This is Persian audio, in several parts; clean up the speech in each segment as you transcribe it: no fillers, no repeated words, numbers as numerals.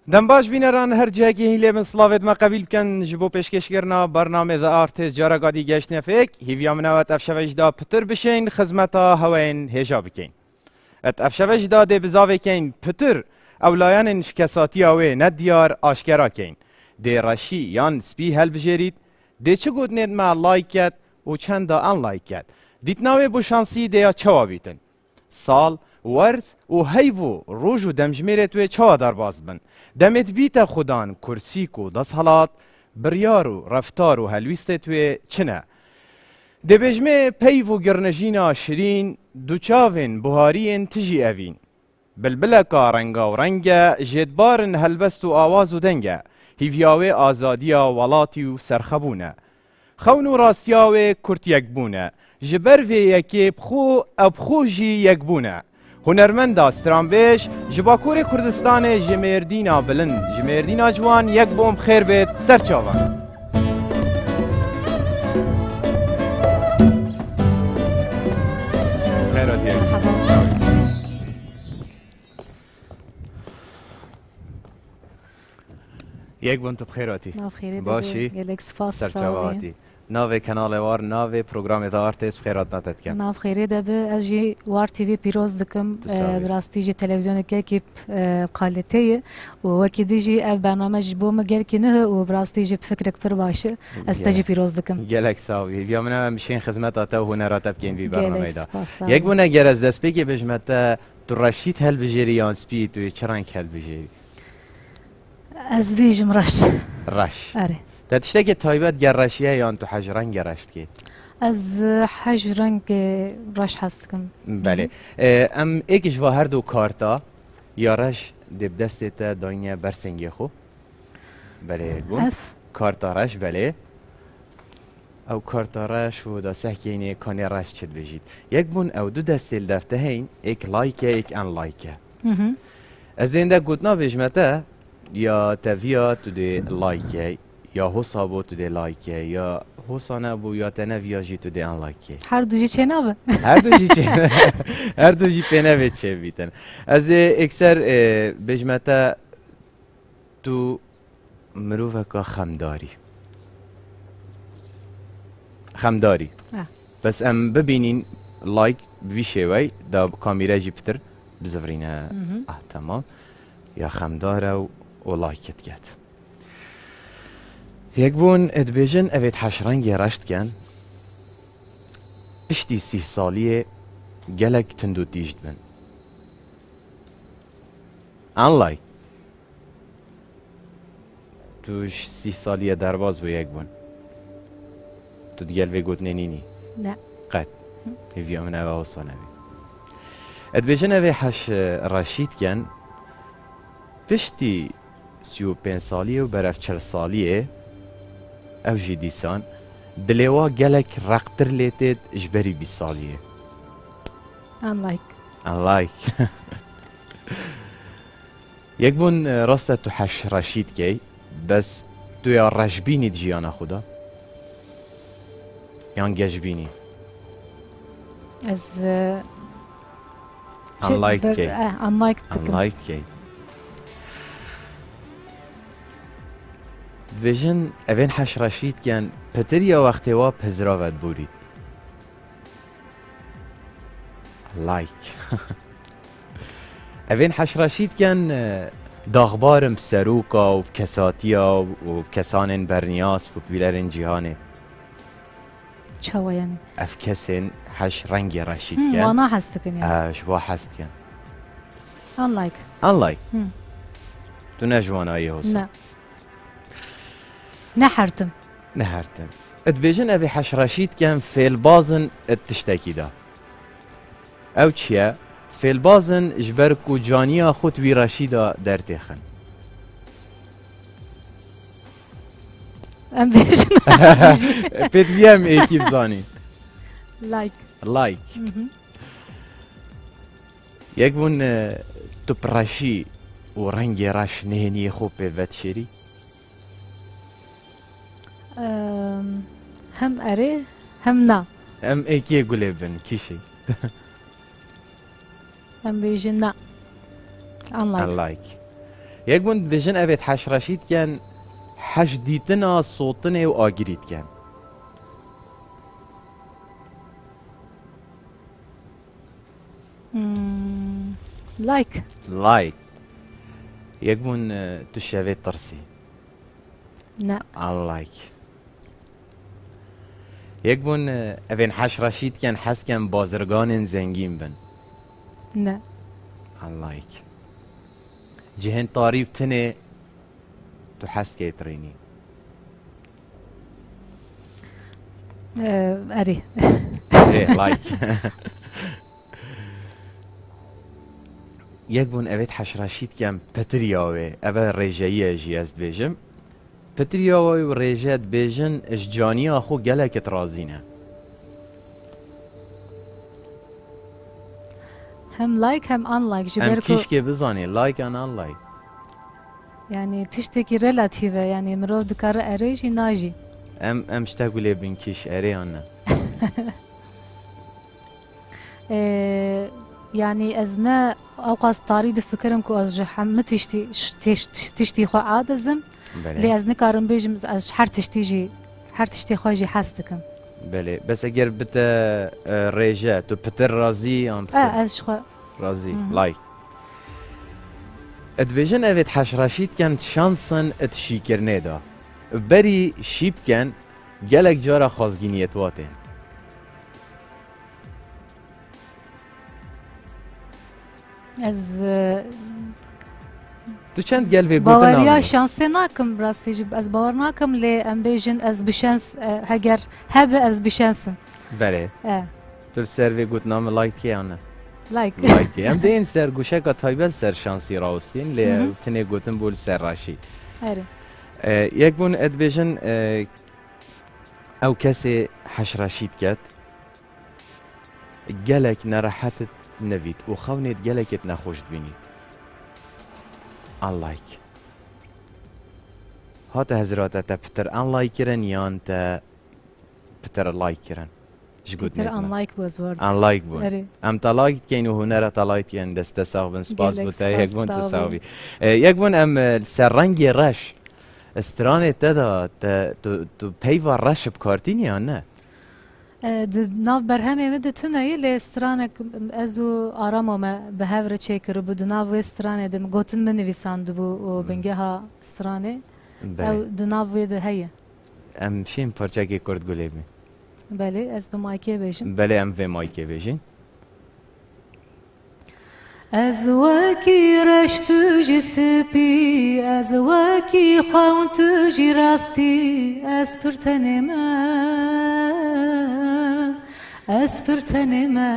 دنباش بینران هر جایی که هیله من سلاوت ما قبیل بکن جبو پیشکشگرنا برنامه ذا آرتیست جارا گادی گشت نفک هیویا منوات افشوش دا پتر بشین خدمتا هواین هجا بکن ات افشوش دا ده بزاوه کن پتر اولایان شکساتی آوه ندیار آشکرا کن ده رشی یان سپی هل بجرید ده چه گود نید ما لایکت و چند دا ان لایکت دیت ناوه بو شانسی ده یا چوا بیتن سال ورد و هیو روز و دمجمیره توی چوا در باز بن دمت بیت خودان کرسیک و دست حالات بریار و رفتار و هلویست توی چنه دبجمه پیو و گرنجینا شرین دوچاوین بهارین تجی اوین بلبلکا رنگا و رنگا جدبارن هلبست و آواز و دنگا هیویاوه آزادیا ولاتی و سرخبونه خون و راستیاوه کرت یکبونه جبر وی یکی بخو ابخو جی یکبونه هنرمند استرانبیش جباکور کردستان جمردینا بلند جمردینا جوان یک بوم خیر بیت سرچاوان خیرات یک بون تو بخیراتی باشی سرچاواتی ناوی کانال وار ناوی پروگرام دا آرتیست بخیرات ناتت کن ناو خیره دبه از جی وار تیوی پیروز دکم براستی جی تلویزیون که کی قالته و وکی دی جی اف برنامه جبو مگل کی نه و براستی جی فکرک پر باشه از تجی پیروز دکم گلک ساوی بیا من مشین خدمت آتا و هنرات بکن بی برنامه دا یک بونه گر از دست بگی بجمت تو رشید هل بجری یا سپی تو چرانک هل بجری از بیجم رش آره تشتاق تایبت گرشیه یا تو حجران گرشت کی از حجران که رش هستم بله ام ایکش و هر دو کارتا یا رش دب دستت دنیا برسنگی خو بله گون کارتا رش بله او کارتا رش و دا سحکینه کانی رش چد بجید یک بون او دو دستیل دفته هین ایک لایکه ایک ان لایکه از این دا گوتنا بجمته یا تفیا تو دی لایکه یا حسابو تو دی لایکه یا حسانه بو یا تنویا جی تو دی ان لایکه هر دو جی چه نبه هر دو جی پنوه چه بیتن از اکثر بجمته تو مروفه که خمداری بس ام ببینین لایک بویشه وی دا کامیره جی پتر بزفرینه تمام یا خمداره و لایکت گد یک بون ادبیجن اوید حشرنگی رشت کن پشتی 30 سالیه گلک تندو تیجد من ان لایک توش 30 سالیه درباز بو یک بون تو دیگل وی گوت نینینی نه قد هیویا من اوه حسانه بی ادبیجن اوی حش رشید کن پشتی 35 سالیه و برف 40 سالیه او جی دیسان دلوا گلک رقتر لیتید اجبری 20 سالیه ان لایک یک بون راسته تو حش رشید کی بس تو یا رشبینی جیانا خدا یان گجبینی از ان لایک کی ویژن اوین حش رشید کن پتر یا وقتی وا پزراوت بورید لایک اوین حش رشید کن داغبارم سروکا و کساتیا و کسان برنیاس و بیلرین جهانه چاوا یعنی اف کسین حش رنگی رشید کن وانا هست کن یعنی شوا هست کن ان لایک تو نجوانایی هست نه نحرتم ادبیجن اوی حش رشید کن فیل بازن اتشتاکی دا او چیه؟ فیل بازن اجبرک و جانیا خود وی رشیدا در تیخن ام بیجن پیت بیم ایکی بزانی لایک یک بون تو پرشی و رنگی رش نهنی خوب پیوت شیری هم اره هم نه ام ایکی گله بن کیشی ام بیجن نه ان لایک یک بون بجن اوید حش رشید کن حش دیتنا صوتنه و آگیرید کن لايك لايك یک بون تو شوید ترسی لا لايك یک بون اوین حش رشید کن حس کن بازرگان زنگین بن لا لايك جهن تعریف تنه تو حس که ترینی اري ايه لايك یک بون اوید حش رشید کن پتریاوه اوه ریجهیه جی از بیجم پتریاوه و ریجه بیجن اش جانی آخو گلکت رازینه هم لايك هم ان لايك ام جبركو کیش که بزانی لایک ان ان لایک يعني تشتكي ريلاتيف يعني مرو دكار اريجي ناجي ام شتاقولي بین کیش اری آنه يعني ازنا اوقاس طاريد فكرم كو از جحم تشتي خو عادزم لي از نكارم بيجم از حر تشتيجي حر تشتي خوجي حستكم بله بس اگر بتا ریجه تو پتر رازی آن از شخو رازی لایک ادبیجن اوید حش رشید کن شانسن ات شیکرنه دا بری شیب کن گلک جارا خازگینیت واتن از تو چند گل وی گوتن باوریا آمنی؟ شانسي ناكم براستي جب از باور ناكم لي ام بيجن از بشانس هجر هب از بشانسم بله تو سر وی گوتن آمن لایک که آنه لايك لایکی هم دین سر گوشه که تایبت سر شانسی راوستین لی تنه گوتن بول سر راشی اري یک بون ادبیجن او کسی حش رشید کد گلک نراحتت نوید و خونید گلکت نخوشت بینید ان لایک هات حضرات تا پتر ان لایک کرن یان تا پتر لایک کرن جگود تر ان لايك was word ان لایک بون اري ام تلايك كاين هنر تلايت ين دست ساغبن سپاس گلک بوتا یک بون سپاس تساوی یک بون ام سرنگ رش استرانه تدا تو پیوا رش بکارتین یا نه ناف برهمي مد توناي لي سترانك ازو ارامو ما بهاور تشيكر بود ناف سترانه دم گوتن من نویساند بو و بنگها سترانه او دناف ويد هي ام شیم پرچه که کرد گلی بی بله از بمايكي بيجن بله ام وی مای که بیجین از وکی رشتو جسپی از وکی خون تو جی راستی از پرتنما از پرتنما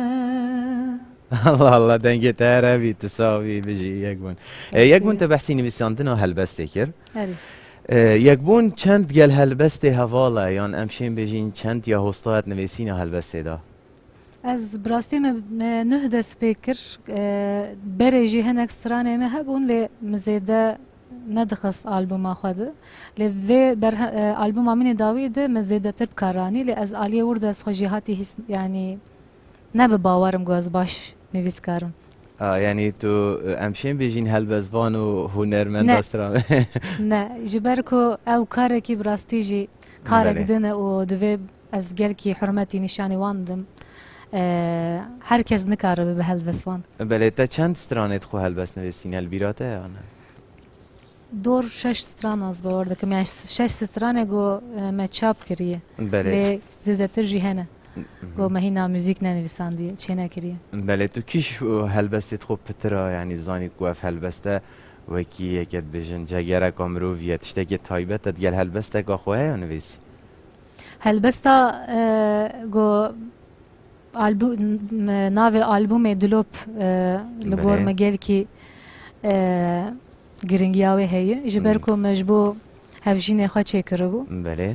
الله الله دنگه تاره بی تساوی بیجی یک بون یک بون تبحثی نویساندن و هلبسته کر اري یک بون چند گل هلبسته هواله یان امشین بیجین چند یا هستایت نویسین هلبسته دا از براستي ما نهدى سبيكر بريجي هناك ستراني ما هبون لي مزيدا ندخس ألبوم أخذ لي في ألبوم عميني داويد مزيدا ترب كاراني لي از آلية ورد از خجيهاتي هس يعني نبي باورم جواز باش نويس كارم یعنی تو امشین بیجین هلبسوان و هنرمند نه. استرام نا جبركو أو كاركي براستيجي كارك بله. دنا و دوي از جلكي حرمتي نشاني واندم هركز نكار بهالبسوان بله تا چند سترانت خو هلبس نویسین هلبیراته یا نه دور 6 ستران از باور دكم يعني 6 سترانه جو ما تشاب كريه بله لي زيادة جهنة جو ما هنا موزيك نانويساندي تشينا كريه بله تو کیش هلبستت خو پترا یعنی زانی گوف هلبسته وکی یکت بیجن جگره کامرو ویت اشتاکی تایبت گل هلبسته که خواه یا نویسی هالبستا جو ناوي ألبوم دلوب لبور بله. مجالكي گرنگیاوی هی جبرکو مجبو هفجینه خوا چکربو بله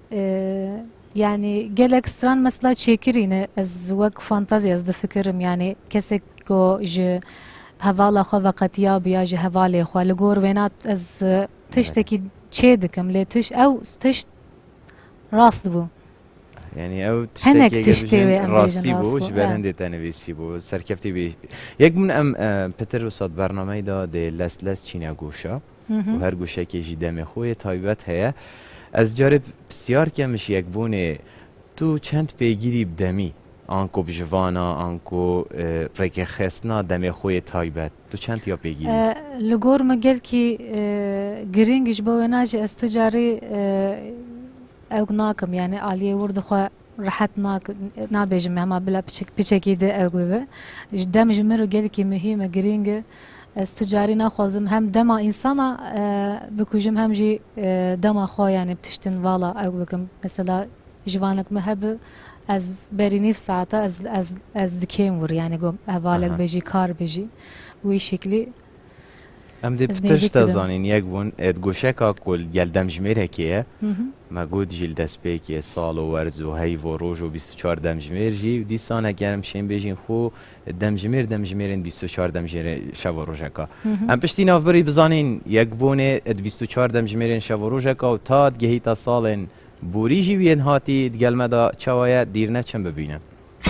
يعني جالك ستران مثلا تشيكرين از وك فانتازيا از دفكرم يعني كسك جو ج هوالا خو وقتيا بيا ج هوالي خو لغور وينات از تشتكي تشيدكم لي تش او تش راست بو يعني او هنك تشتكي تشتوي ام راستی بیژن بو راسبو جبر هندی تنویسی بو سرکفتی بی یک من ام پتر وسط برنامه دا ده لس چینا گوشا و هر گوشه که جدم خوی تایبت هیا از جارب بسیار کمش یک بونه تو چند پیگیری بدمی آنکو بجوانا آنکو رک خسنا دم خوی تایبت تو چند یا پیگیری لگور مگل کی گرینگش با ناجی از تجاری او ناکم يعني عالية ورد خو راحت نابج مهما بلا بشكل ده أقوله قدام جمرو قال كي مهمة جرينجة استجاري ناخذم هم دما إنسانا بكوجم هم جي دما خو يعني بتشتن والا أقولكم مثلا جوانك مهب از بري نف ساعته از دكيم ور يعني قوم أهوالك بيجي كار بيجي وي شكلي ام دی پتش تزانین یک بون ادگوشه که کل گلدم جمیر که ما گود جیل دست پی که سال و ورز و هی و روز و 24 دم جمیر جی و دیسان اگرم شیم بیجین خو دم جمیرین 24 دم جمیر شب و روز که ام پشتی ناف بری بزانین یک بونه 24 دم جمیرین شب و روز که و تا گهی تا سالن بوری جی وین هاتی دگل مدا چوایه دیر نچم ببینم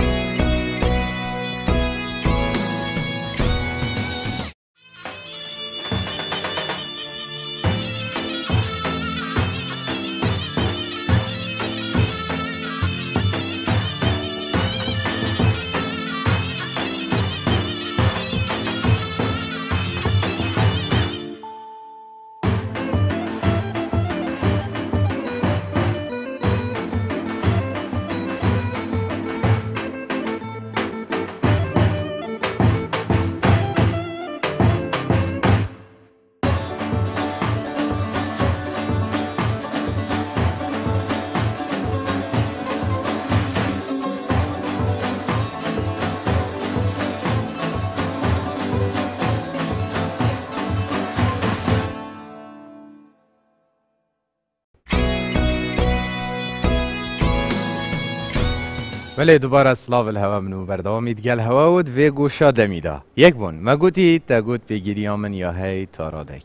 ولی دوباره سلاو الهوا منو بردامی دگل هوا ود و گوشا دمیدا یک بون ما گوتی تا گوت پیگیری من یا هی تارادک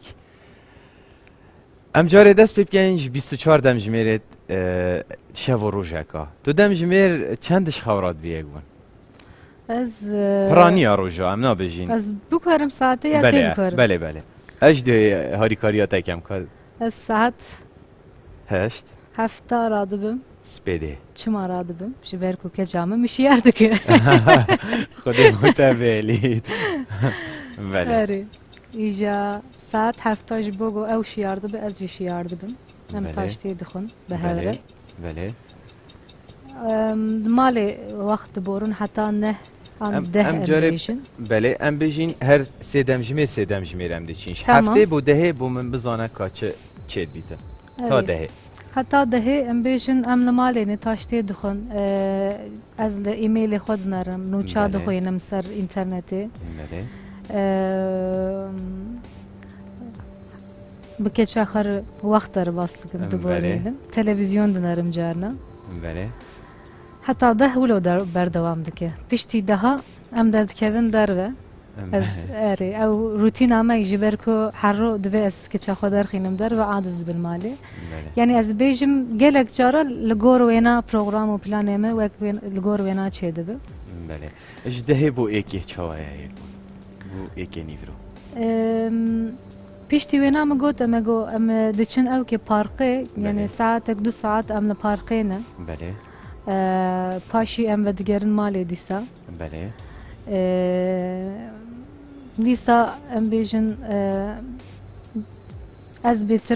ام جاره دست بکنج 24 دم جمیرت شب و روژکا تو دم جمیر چندش خورات بی یک بون از پرانی روژا ام نابجین از بکارم ساعته یا تی بکارم بله اجده هاری کاریات کم کار از ساعت 8 7 رادبم سپیده چما رادبم جبرکو که جامه میشی یاردکه خودی متابعید بله ایجا ساعت 7 بگو او شیارده به از شیارده بم ام تاشتی دخون به هره بله مال وقت بورون حتی نه ام ده امبیشن بله ام بیشین هر سه دم جمیرم دیچینش هفته بو دهه بو من بزانه کاچه چید بیته تا دهه حتی دهه امبیشن ام نمالی تاشتی دخون از ایمیل خود نرم نوچا دخوینم سر اینترنتی بله بکیچ آخر وقت در باست کم دوباره تلویزیون دنارم جارنا بله حتی ده ولو بردوام دکه پشتی دها ام درد کردن دروه از اری او روتین اما یجبر کو حرو دوی از کیچ خودر خینم در و عادز بالمالی یعنی از بیجم گلک جارا لگور وینا پروگرام و پلانمه و لگور وینا چه دبه بله اش ده بو اکی چوایه بو اکی نیورو پیشتی وینا مگوت امگو ام دچن او که پارقه یعنی ساعتک 2 ساعت ام لپارقه نه بله پاشی ام و دیگرن مالی دیسا بله دیسا ام بیجن از بیتر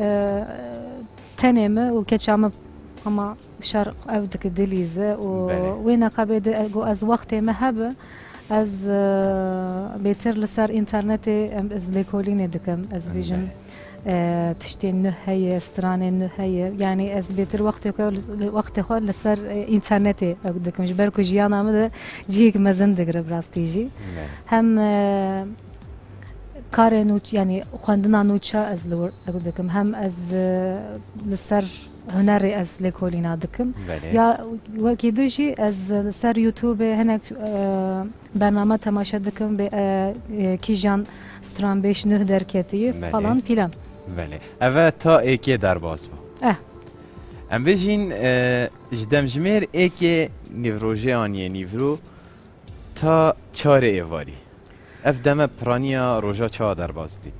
تنمه و کچام اما شرق او دک دلیزه و وینا قبید از وقت مهبه از بیتر لسر اینترنت از لیکولین دکم از بیجن تشتي النهاية استراني النهاية يعني از بيتر وقت خال لسر انترنتي اقدكم جبركو جيانا مده جيك مزندق براستيجي هم كار نوت يعني خواندنا نوتشا از لور اقدكم هم از لسر هنري از ليكولينا دكم يا وكيدجي از لسر يوتيوب هناك برنامج تماشا دكم كيجان ستران بيش نهدر كتي فلان فيلم بله اوه تا ایکی در باز با ام بجین جدم جمیر ایک نیوروژیانیه نیورو تا چاره ایواری اف دم پرانیا روژا چا در باز دید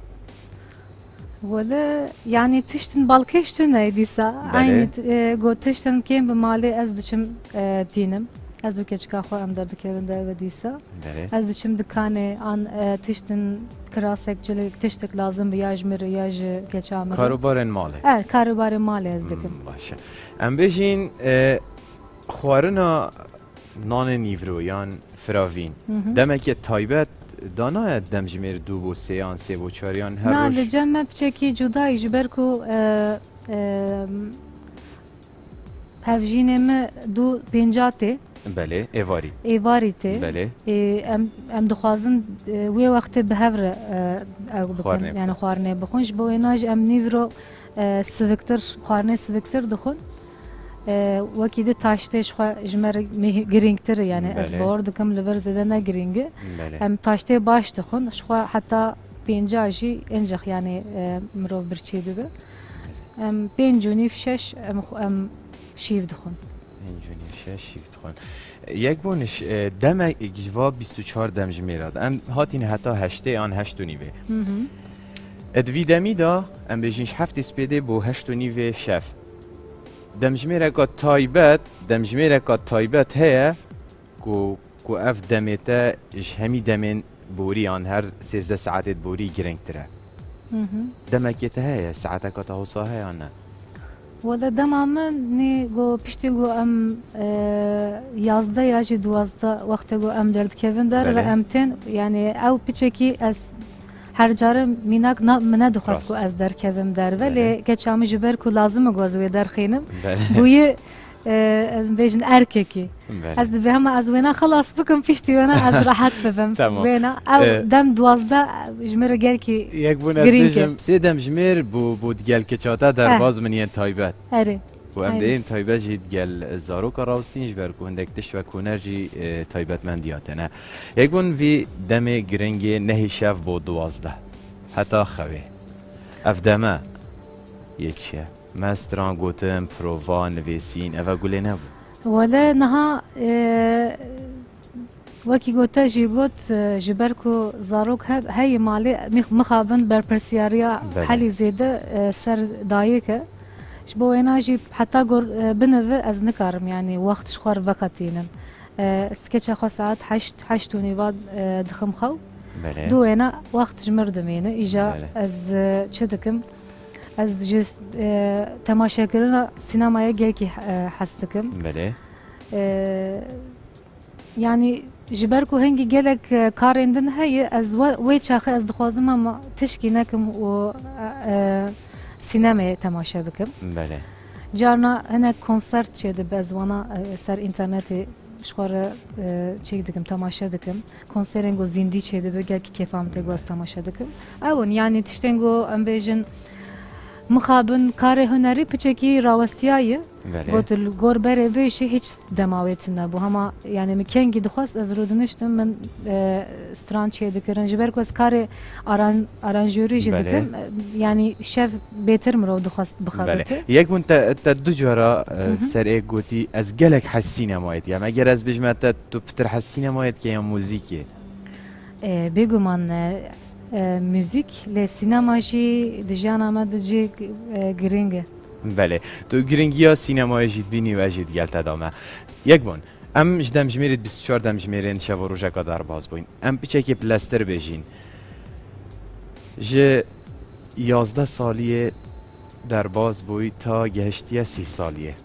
ولا يعني تشتن بالكشتن هيديسا عيني قو تشتن كيم بمالي ازدشم دينم ازو كيشكا خو ام درد كيفن دا وديسا ازدشم دكاني ان تشتن كراسك جلك تشتك لازم بياج مر ياج كيشامر كاروبارن مالي كاروبار مالي ازدكم باشه ام بجين خوارنا نان نیورویان فراوین دمک تایبت دانا دم جمیر دو بو سیان سی بو چاریان هر روش نه لجمع بچکی جدای جبرکو هفجینم دو پنجاته بله ایواری ته بله ام دخوازن وی وقت به هفر بکن یعنی خوارنه بخونش با ایناج ام نیورو سوکتر خوارنه سوکتر دخون وکی ده تاشتش خو جمر گرینگتر یعنی از بار دکم لور زده نه گرینگه ام تاشته باش دخون شخو حتی پنجاجی انجخ یعنی مرو برچی دیگه ام پنجونیف شش ام شیف دخون پنجونیف شش شیف دخون یک بونش دم جواب 24 دم جمیراد ام هاتین حتی هشته آن هشت و نیوه ادوی دمی دا ام بجینش هفت سپیده بو هشت و نیوه شف دمجميرة كا تايبت هي كو اف دمتا همي دمين بوري عن هر 13 ساعات بوري جرينكترا دمكيتا هي ساعتك تهوصا هي عنا ولا دم عمني جو بيشتي جو ام يازدا ياجي دوازدا وقت جو ام درد كيفن دار و امتن يعني او بيشكي از هر جاره میناک نه دخواست کو از در کبم در ولی که چامی جبر کو لازم گوزوی در خینم بوی بیشن ارککی از به هم از وینا خلاص بکم پیشتی وینا از راحت بفهم وینا او دم دوازده جمر گل کی یک بونه بیشم سه دم جمر بود گل که چاته در باز منی تایبت اره و ام دیم تایبت جید گل زارو کاراستینش بر کوندکتش و کونرجی تایبت من دیاتنه یک بون وی دم گرنگی نهی شف بود دوازده حتی خوی اف دمه یک شه مستران گوتم پروان نویسین اوه گوله نبود ولا نها وکی گوته جی گوت جبرکو زاروک هی مالی مخابن بر پرسیاریا حلی زیده سر دایکه شبو ایناجی حتی گر بنوه از نکارم یعنی وقتش خوار وقتینم سکچ خو ساعت 8 و نیواد دخم خو دو اینا وقت جمردم اینه ایجا از چه دکم از جس تماشا کردن سینمایا گلکی حستکم بله یعنی جبرکو هنگی گلک کارندن هی از وی چاخه از دخوازم اما تشکی نکم و سینما تماشا بکم بله جارنا هناك کنسرت شده بازوانا سر اینترنت شخوره چه دکم تماشا دکم کنسرنگو زندی شده بگه که کیفام تگواز تماشا دکم اون یعنی تشتنگو ام بیجن مخابن کار هنری پچکی راوستیایه بوتل گور بره بیشی هیچ دماویت نبود هما یعنی مکنگی دخواست از رودنشتم من استران چه دکرن جبرک از کار آرانجوری جدکم یعنی شف بهتر مرو دخواست بخوابته یک بون تا دو جورا سر ایک گوتی از گلک حسینه ماید یا مگر از بجمت تو پتر حسینه ماید که یا موزیکه بگو من موزیک ل سینما جی دجانا ما دجی گرینگه بله تو گرینگی ها سینما جید بینی و جید گلت دامه یک بون ام جدم جمیرید 24 دم جمیرین شب و روژه که در باز بوین ام پیچه که پلستر بجین جه 11 سالیه در باز بوی تا گهشتی 30 سالیه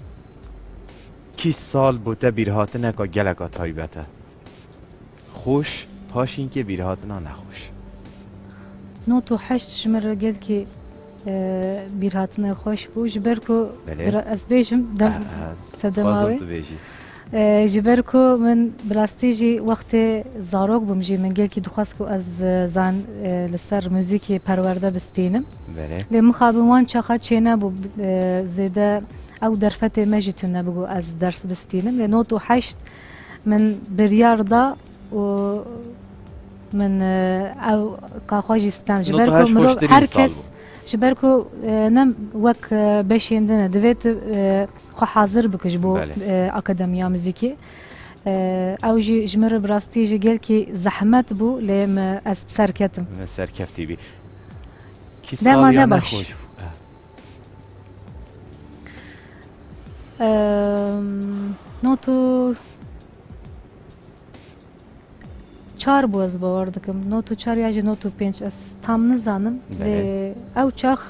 کی سال بوده بیرهاتنه که گلکا تایبته خوش پاشین که بیرهاتنه نخوش نوتو 8 شمر قال كي بيرهاتنا خوش بو جبركو از بيجم دم سدماوي جبركو من براستيجي وقت زاروك بمجي من قال كي دخاسكو از زان لسر موزيكي پرورده بستينم لمخابوان چاخا چينا بو زيده او درفت مجتنا بگو از درس بستينم لنوتو 8 من برياردا و من او قاخوجستان جبركو مرو هر کس جبركو نم وك بشيندنا دويت خو حاضر بكش بو أكاديمية موسيقية او جي جمر براستي جي قال كي زحمت بو لم اس بسركتم سركفتي بي كي دائما صار نبش خوش نوتو چار بوز باور دکم نوتو چار یا جی نوتو پنج اس tam نزانم او چاخ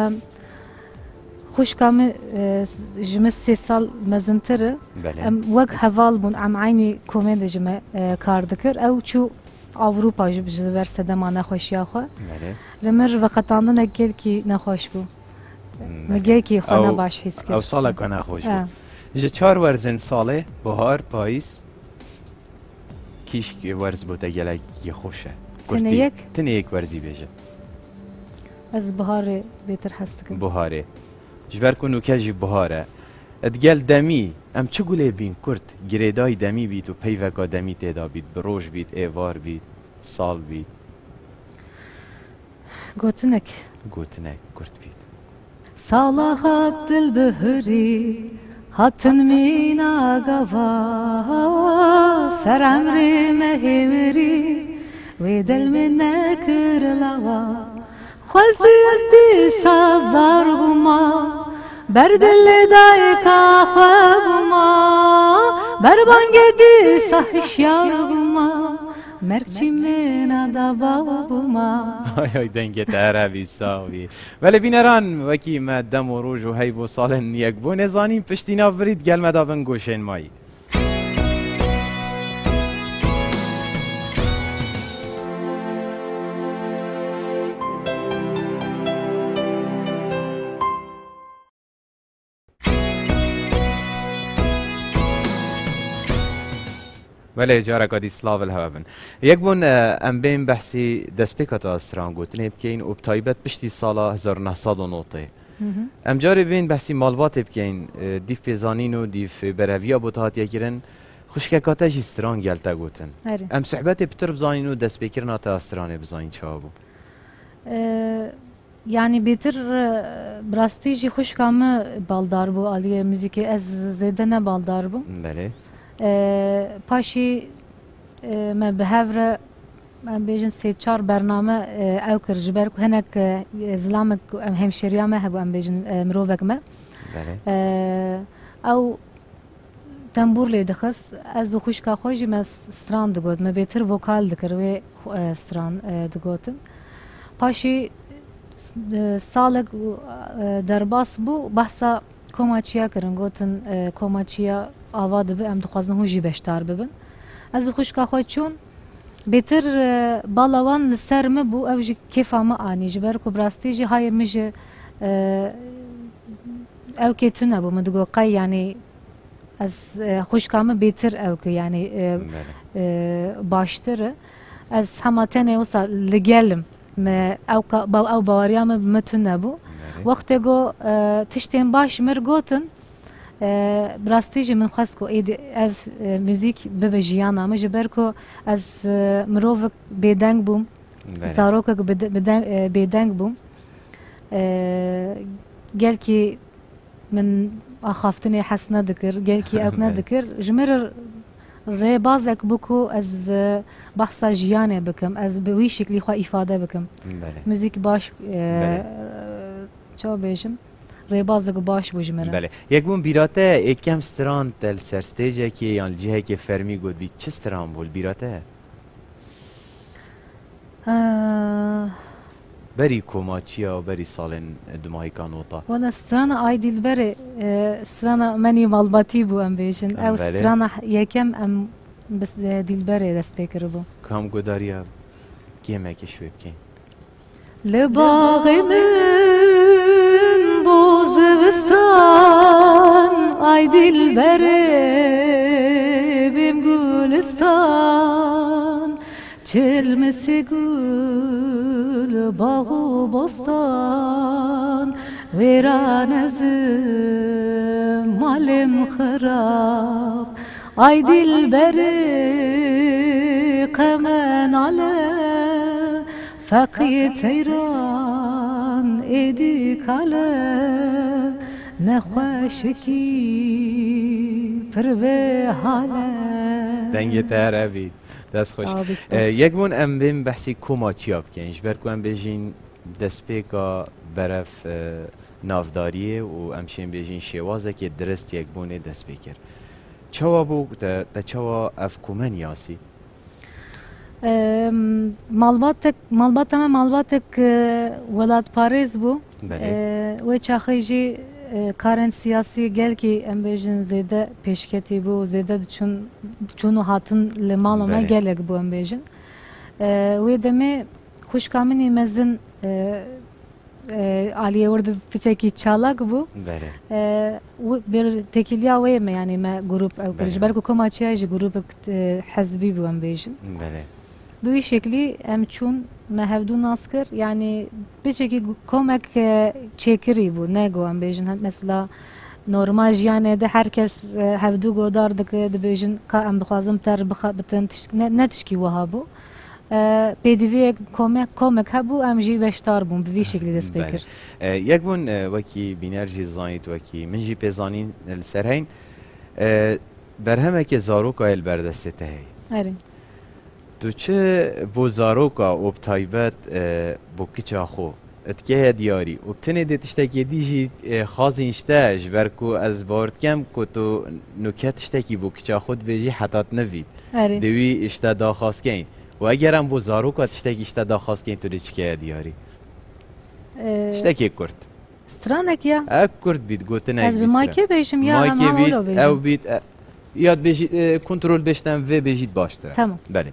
خوش كام جمس 3 سال مزنتر وق هفال بون عم عيني كوميند جم كار دكر او شو اوروبا جب جبر سدما نخوش ياخو لمر وقتاندن اكل كي نخوش بو مگه كي خونه باش حس كر او سالا كنا خوش بو جه 4 ورزن ساله بهار پاییز کیش که ورز بوده گله یه خوشه تنه یک ورزی بیجه از بهار بهتر هستکم بهاره جبر کنو که جی بهاره ادگل دمی ام چه گله بین کرد گریدای دمی بید و پیوکا دمی تیدا بید بروش بید ایوار بید سال بید گوتنک کرد بید صالحات دل بهری هاتن مینا گوا سر عمر مهوری و دل من نکر لوا خوزی از دی سازار بما بر دل دایکا خوابما بر بانگ دی سحشیار بما مرچی من دبا بما های دنگت عربی ساوی ولی بینران وکی ما دم و روج و هیب و سالن یک بو نزانیم پشتی ناف برید گل مدابن گوشن مایی ولی جارا کدی سلاو الهوابن یک بون ام بین بحثی دسپیکات آستران گوتنه بکین و بتایبت پشتی سالا 1909 ام جاری بین بحثی مالوات بکین دیف پیزانین و دیف برویا بوتهات یکیرن خوشککاتا جی استران گلتا گوتن ام صحبت بتر بزانین و دسپیکرنا تا آسترانه بزانین چابو يعني بيتر براستيجي خوش كام بالدار بو عليه موسيقى از زيدنا بالدار بو بله پاشی ما بهفره من بیشتر سه چهار برنامه او کر جبر که هنک زلامک همشریام ما هبو ام بیشتر مروفک ما او تنبور لیدخس از خوش که خوشی ما استران دگود ما بیتر وکال دکر و استران دگودن پاشی سالک درباس بو بحثا کوماچیا کرن گوتن کوماچیا آواد به ام دخوازن هوجی بشتار ببن از خوش که خواهد چون بهتر بالاوان لسر ما بو اوجی کیف ما آنی جبر کو براستی جی های مجه او که تو نبو مدگو قای یعنی از خوش که ما بهتر او که یعنی باشتره از همه تنه وصل لگلم او باوریا ما متون نبو وقتی گو تشتین باش مرگوتن براستيجي من خاصكو ايد اف موزيك ببجيانا ما جبركو از مروفك بيدنگ بوم زاروكك بيدنگ بوم قال كي من اخافتني حسنا ذكر قال كي اكنا ذكر جمر ريبازك بكو از بحثا جيانه بكم از بوي شكلي خو افاده بكم موزيك باش چا بيجم ریبازک باش بوجمره. بله. یک بون بیراته یکم ستران تل سرستیجه که یان جهه که فرمی گود بی چه ستران بول بیراته؟ بری کوماچیا و بری سالن دماغی کانوتا. وانا ستران آیدیل بری ستران منی مالباتی بو ام بیشن. او ستران یکم ام بس دیل بری دست بکر بو. کام گوداریا کیمه کشوی بکن. لباغ بوزستان ay dilberim gülistan çelmesi gül bağı bostan veranezim malem harap ay dilberi kemen ale fakir teyran ایدی کاله نخوشکی پر به حاله دنگی تر بید دست خوش یک بون ام بیم بحثی کوما چیاب کنش برکو ام بیجین دست پیکا برف نافداریه و امشین بیجین شوازه که درست یک بونه دست پیکر چوا بو تا چوا اف کومن یاسی مالباتك ولاد باريس بو و چاخيجي کارن سیاسی گل کی ام بیجن زیده پیشکتی بو زیده چونو هاتن لمالو ما گلک بو ام بیجن و دمی خوش کامنی مزن علیه ورد پیچکی چالاک بو و bir tekilya ve mi yani ma grup او برجبركو كما تشاج جروب حزبي بو ام بیجن bu şekli em çun mehevdu naskır yani bir şekli komek çekiri bu ne goan bejin mesela normal yani de herkes hevdu godardık de bejin ka em dixwazim ter bixabitin ne tişki waha bu pdv komek hebu em jî veştar bûn bi vî şekli dest pê kir yek bûn wekî bîner jî zanît wekî min jî pê zanîn li ser heyn berhemeke zarokayê li berdestê te heye تو چه بو زاروکا و بتایبت بو کچا خو اتکه دیاری و بتنه دیتشتا که دیجی خازینشتا جبرکو از بارد کم که تو نکتشتا که بو کچا خود بیجی حتات نوید دوی اشتا داخواست کن و اگر هم بو زاروکا تشتا که اشتا داخواست کن تو دی چکه دیاری اشتا که کرد سترانک یا؟ کرد بید گوتنه از به مایکه بیشم یا هم همولو بیشم او بید یاد بیجید کنترول بیشتن و بیجید باشتره تمام بله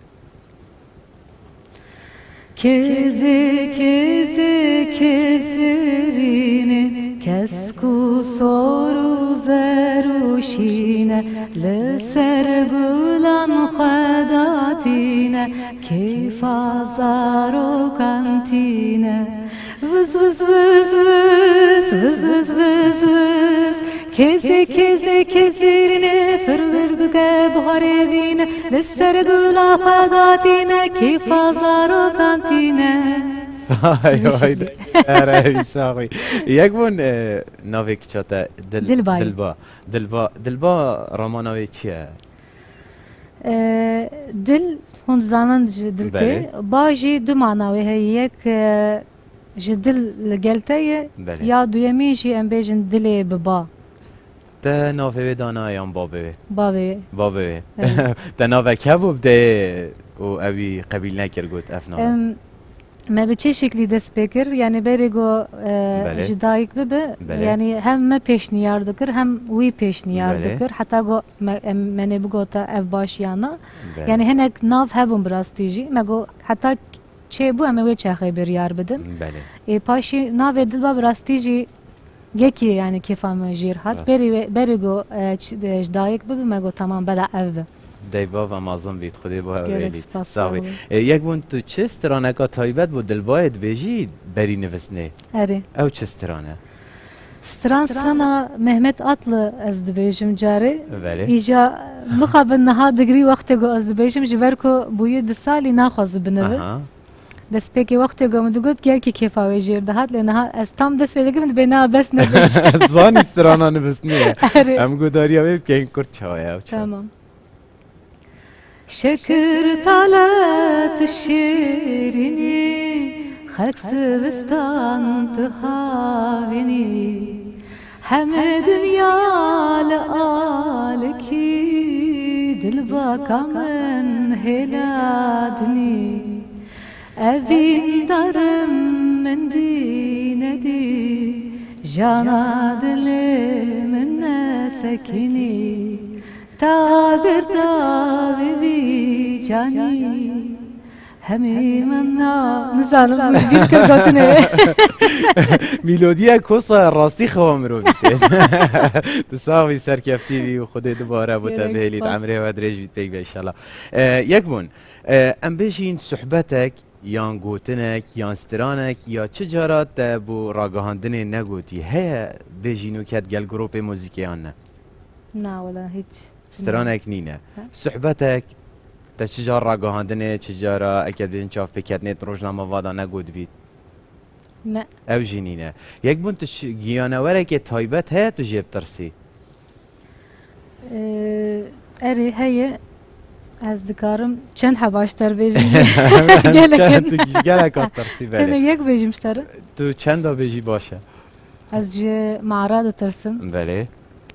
Keze keze kezerine kesku soru zeruşine le sergulan xadatine kefazaro kantine vız vız vız vız vız vız vız vız keze keze kezerine ferver bige buharevine le sergulan xadatine kefazaro kantine haydi arabi sahi یک بون ناوی کچاته دلبا راماناوی چیه دل هون زانند دلته باجی دو معناوی هی یک جدل لگلته یا دویمی جی ام بیجن دلی ببا تا ناوی دانا یان بابه تا ناوی که بوده و اوی قبیل نکر گوت افنا ما به شکلی دست بکر یعنی بریگو جدایک ببه یعنی هم ما پیشنیار دکر هم وی پیشنیار دکر حتی گو منی بگو تا اف باشیانا یعنی هنک ناف هبون براستیجی مگو حتی چه بو اما وی چه خیبر یار بدن پاشی ناف دل با براستیجی یکی یعنی کیفام جیر هات بریگو جدایک ببه مگو تمام بلا اف دیبا و مازن بید خودی با هویلی صاحبی یک بون تو چه استرانه که تایبت بود دلباید بیجید بری نفسنه او چه استرانه استرانه محمد اطل از دبیجم جاره ایجا مخاب نها دگری وقتی گو از دبیجم جبر کو بوی دسالی نخواست بنوه دست پیکی وقتی گو مدگوت گل کی کیفاوی جیر دهات لنها از تام دست پیکی من بینا بس نبش زان استرانه نفسنه هم گو داریا بیب که این کرد چاوه تمام شكر طالت الشيريني خلق سبستان تهاويني حمد دنيا لآلكي دلباكا من هلادني أبين دارم من ديندي جانا دلي من سكيني تاگر داوی بی جانی همی من نزانم مشکل کردنه میلودی کوسا راستی خوام رو بیت تساوی سرکفتی بی و خود دوباره متابعیت عمره و درج بیت بیگ ان شاء الله یک بون ام بشین صحبتك یان گوتنک یان سترانک یا چه جارات بو راگهاندن نگوتی هي بجینو کد گل گروپ موزیکیان نه ولا هیچ سترانك نينا صحبتك تشجار راقو هاندني تشجارة اكيد بين شاف بكاتنيت روجنا موادا نقود بيت نه او جنینه یک بون تو گیانوره که تایبت هست تو جیب ترسی اری هیه از دکارم چند حباشتر بیجیم گلک ترسی بله کنه یک بیجیم شتره تو چند دا بیجی باشه از جه معرض ترسم بله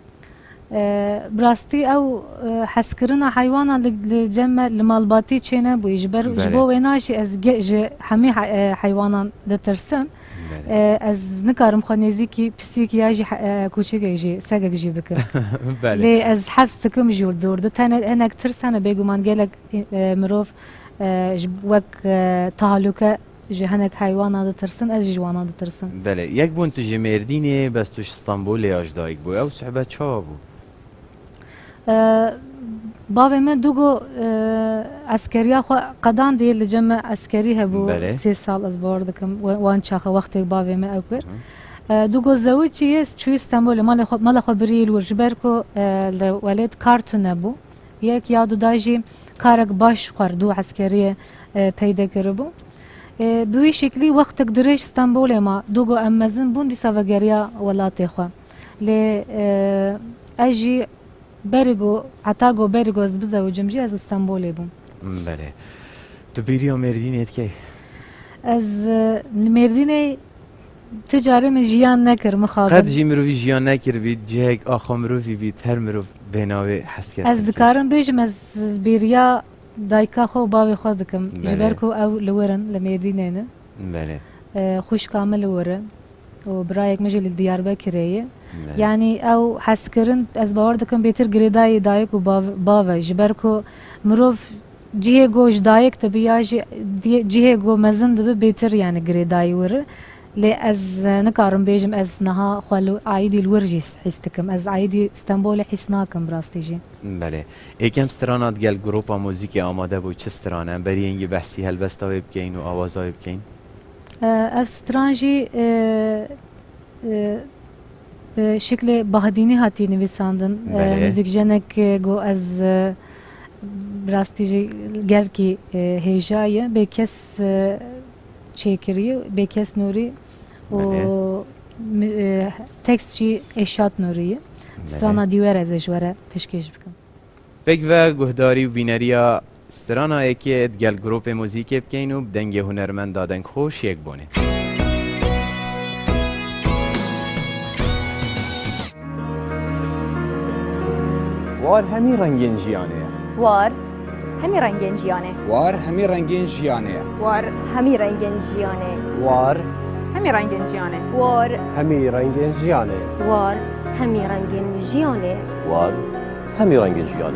براستی او حس کردن حیوانا لجمع لمالباتی چه نبوی جبو ویناشی از جه همه حیوانا دترسم از نکارم خانیزی کی پسیک یا جی کوچیک جی سگک جی بکر لی از حس تکم جور دور دو تنه انک ترسانه بگو من گلک مروف وک تهلوکه جهنك حيوانات ترسن از جوانا ترسن بله یک بون تجي مرديني بس توش اسطنبول ياش دايك بو او صحبه چا بو باوی من دوگو عسکریا خو قدان دی لجمع عسکری هبو 3 سال از باردکم وان چاخه وقتی باوی من اوکر دوگو زوج چیست چوی استانبول مال خو بریل ورجبرکو ولید کارتون بو یک یادو داجی کارک باش خردو عسکری پیدا کربو بوی شکلی وقت درش استانبول ما دوگو امازن بوندی سوگریا ولاتی خو لی اجی برگو عتاگو برگو از بزوجم جی از استانبول بوم بله تو بیریا مردینت کی از مردینه تجاری من جیان نکر مخاطب قد جی مروی جیان نکر بید جهک آخا مروی بید هر مروف بناوی حس کرد از دکارم بیجم از بیریا دایکا خو باوی خود دکم جبرکو او لورن لمردینه نه بله خوش کامل وره و برایک مجل دیاربکریه یعنی او حس کردن از باور دکم بهتر گریدای دایک و باوی جبرکو مروف جیه گوش دایک تبیاج جیه گو مزند به بهتر یعنی گریدای وره لی از نکارم بیجم از نها خالو عیدی الورجی حستکم از عیدی استانبول حس ناکم براستی جی بله یکم سترانات گل گروپا موزیک آماده بود چه سترانه بری اینگه بحثی هلبستا بکین و آوازا بکین اف سترانجی به شکل بهادینی هاتی نویساندن موزیک جنک گو از براستی جی گل کی هیجایه به کس چیکری به کس نوری و تکست چی اشات نوریه سترانا دیوار از اجواره پیشکش بکن بگ و گهداری و بینریا سترانا یکی گل گروپ موزیک بکین و بدنگ هنرمند دادن خوش یک بونه وار همی رنگین جیانه وار همی رنگین جیانه وار همی رنگین جیانه وار همی رنگین جیانه وار همی رنگین جیانه وار همی رنگین جیانه وار همی رنگین جیانه وار همی رنگین جیانه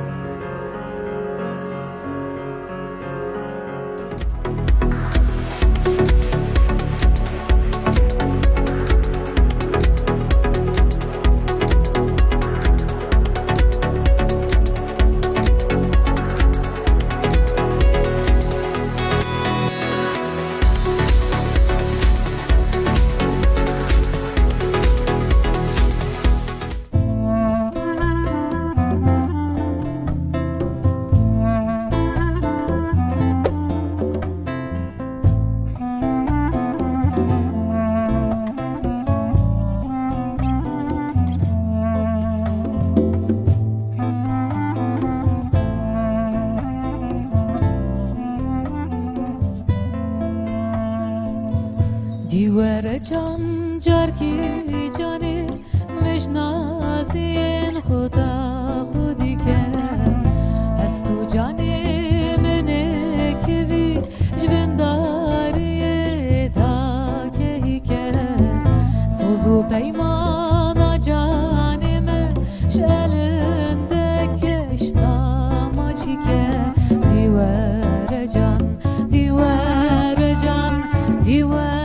دیوار جان جرکی جانه مجنازین خدا خودی که از تو جانه منه که وی جبنداری تا که که سوزو پیمانا جانه من شلنده کشتا ماچی که دیوار جان دیوار جان دیوار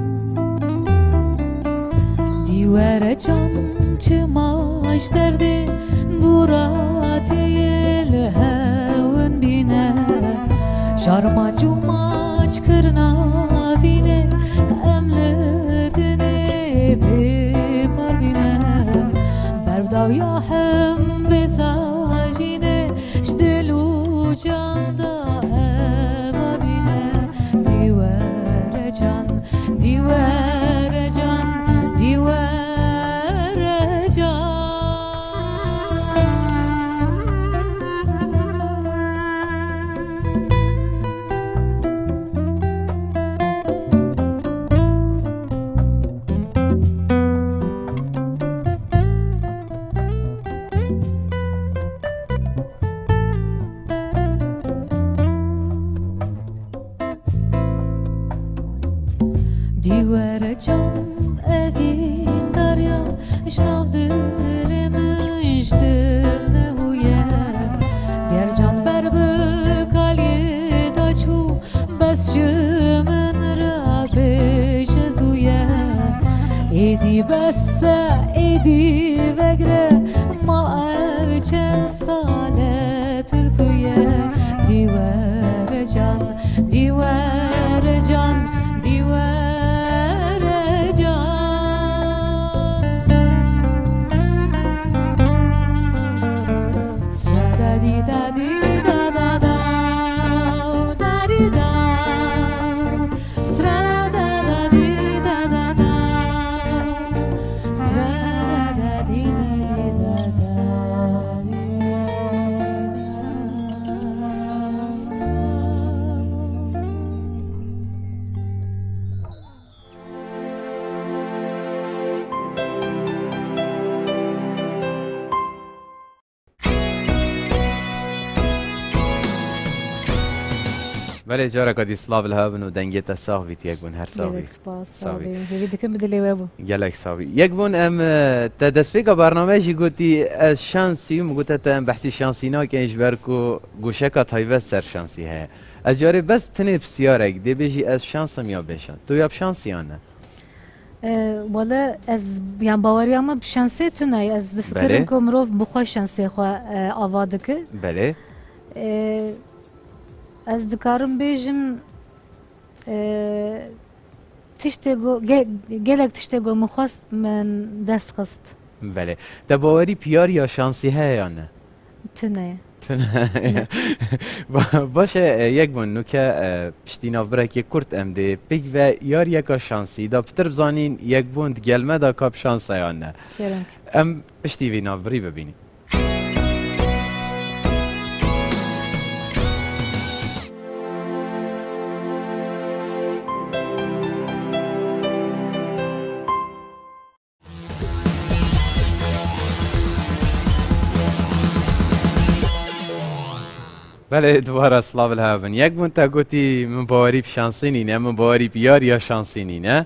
دیوار جان چه ماش درده جارمانج و ماچ کرنا وینه املدنه بپار وینه برداو یا هم بزاجینه شدلو جان دا اوا بینه دیوار جان دیوار جان دیوار جان دیوار جان اوین دریا اشناف دلمش دل نهویه گر جان بر بکالی داچو بس من را بجزویه ایدی بس ایدی وگره ما او چند ساله تلکویه دیوار جان دیوار جان دیوار بله جارا کدی سلاو الهابن و دنگیت ساق بیت یک بون هر ساقی ساوی هیوی دکم بدلی وابو گلک ساوی یک بون ام تا دسپیکا برنامه جی گوتی از شانسی و مگوتا تا ام بحثی شانسی نا که اینش برکو گوشکا تایوه سر شانسی ها از جاره بس تنه بسیارک دی بیجی از شانسم یا بشان تو یاب شانسی یا نه؟ والا از یان باوری اما شانسی تو نه از فکرم که مروف بخواه شانسی خواه آواده که بله از دکارم بیجم گلک تشتگو مخواست من دست خست بله تا باوری پیار یا شانسی ها یا نه؟ تو نه باشه یک بون نو که پشتی نافبره که کرد ام ده پیک و یار یکا شانسی دا پتر بزانین یک بوند گلمه دا کاب شانسه یا نه ام پشتی وی نافبری ببینی بله دوباره سلاو الهابن یک بون تا گوتی من باوری بشانسی نینه من باوری بیار یا شانسی نینه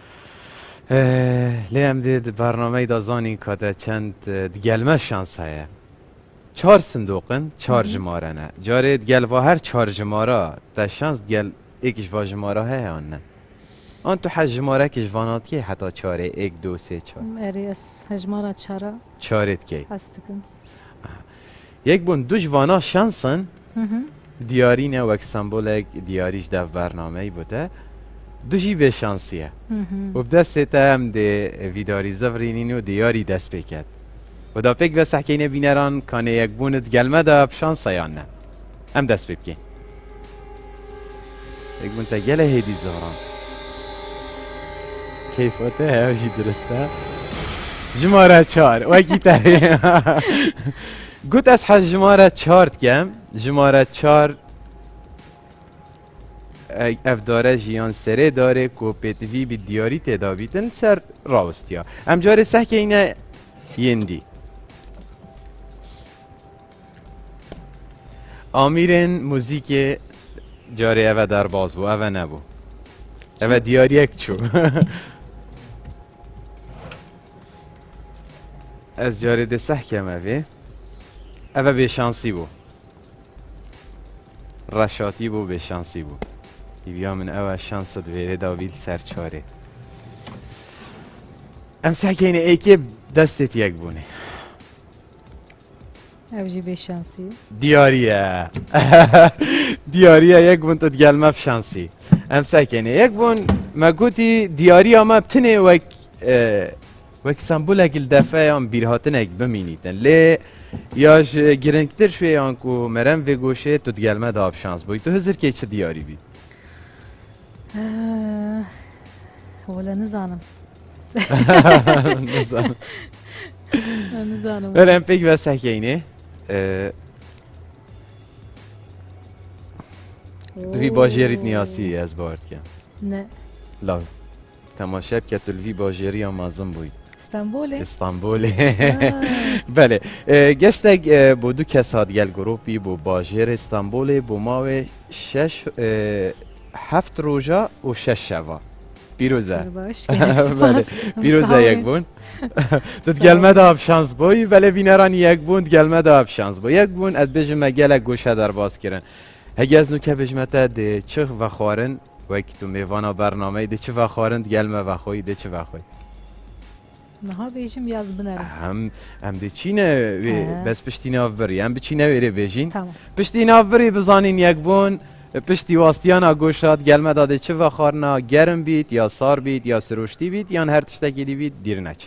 لیم دید برنامه دا زانی که چند دگلمه شانس هایه 4 صندوقن 4 جماره نه جاره دگل و هر 4 جماره تا شانس دگل ایکش و جماره هایه آن نه آن تو 8 جماره کش واناتی حتی 4 1 2 3 4 اری از هجماره 4 کی هستکن یک بون 2 جوانا شانسن دیاری نه وک سمبولک دیاریش در برنامه بوده دوشی به شانسیه و بدست هم ده ویداری زفرینین و دیاری دست بکد و دا پک و سحکین بینران کانه یک بوند گلمه دا بشانسه یا نه هم دست بکن یک بون تا گله هیدی زهران کیفاته هاوشی درسته جماره 4 وکی تاری گوت از حج جماره 4 کم جماره 4 اف داره جیان سره داره کو پتوی بی دیاری تدابیتن سر راوستیا ام جاره سه که اینه یندی آمیرن موزیک جاره اوه در باز بو اوه نبو اوه دیاری یک چو از جاره ده سه کم اوه به شانسی بو رشاتی بو به شانسی بو بیا من اوه شانس دویره داویل سر 4 ام سکینه ایکی دستت یک بونه اوجی به شانسی دیاریه دیاریه یک بون تدگلمه بشانسی ام ساکنه یک بون ما گوتی دیاری اما بتنه وک سمبوله گل دفعه هم بیرهاتنه بمینیتن لی یاش گرنگتر شوی آنکو مرم و گوشه تدگلمه دا بشانس بوی تو هزر که چه دیاری بی؟ ولا نزانم نزانم نزانم برم پیک و ساکنه دوی باجیریت نیاسی از بارد کم نه لا تماشا که تلوی باجیری هم مازم بوی اسطنبول استانبول بله گشتگ بو دو کس هاد گل گروپی بو باجیر استانبول بو ماوی 7 روزا و 6 شبا پیروزه بله پیروزه یک بون داد گلمه دا اب شانس بوی بله بینرانی یک بون گلمه دا اب شانس بوی یک بون اد بجمه گلک گوشه در باز کرن هگه از نو که بجمته ده چخ و خوارن وکی تو میوانا برنامه ده چه و خوارن گلمه و خوی ده چه و خوی نها بیشم یاز بنرم هم ده چینه بس پشتی ناف بری هم بچینه ویره بیشین تمام پشتی ناف بری بزانین یک بون پشتی واستیانا گوشاد گلمه داده چه و خارنا گرم بید یا سار بید یا سروشتی بید یا هر تشتکی دی بید دیر نچ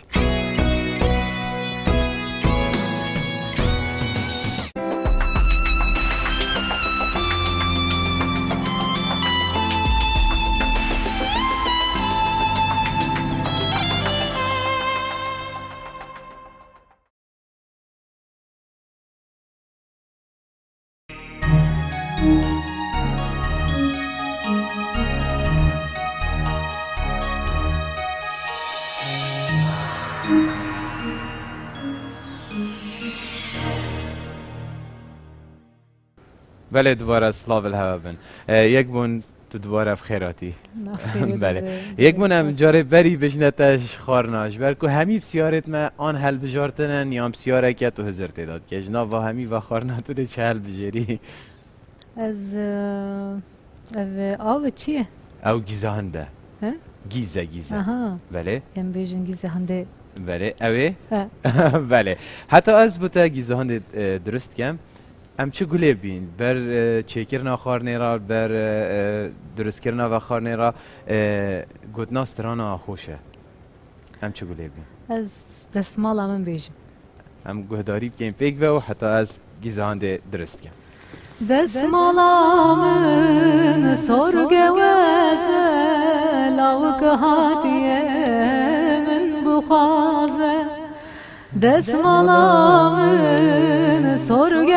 بله دوباره سلاو الهوا بن یک بون تو دوباره بخیراتی بله یک بون هم جاره بری بجنتش خارناش برکو همی بسیارت ما آن حل بجارتنن یا بسیاره که تو هزر تعداد که جناب و همی و خارناتو ده چه حل بجری از آب چیه؟ او گیزه هنده ها؟ گیزه آها بله ام بیشن گیزه هنده بله اوه بله حتی از بوده گیزه هنده درست کم ام چه گله بین بر چیکرنا خارنه را بر درست کردن و خارنه را گودنا استرانا خوشه ام چه گله بین از دستمال من بیشم ام گهداری بکن پیک و حتی از گیزانده درست کن دستمال من سرگ وزل او که هاتیه من بخوازه دستمال من سرگ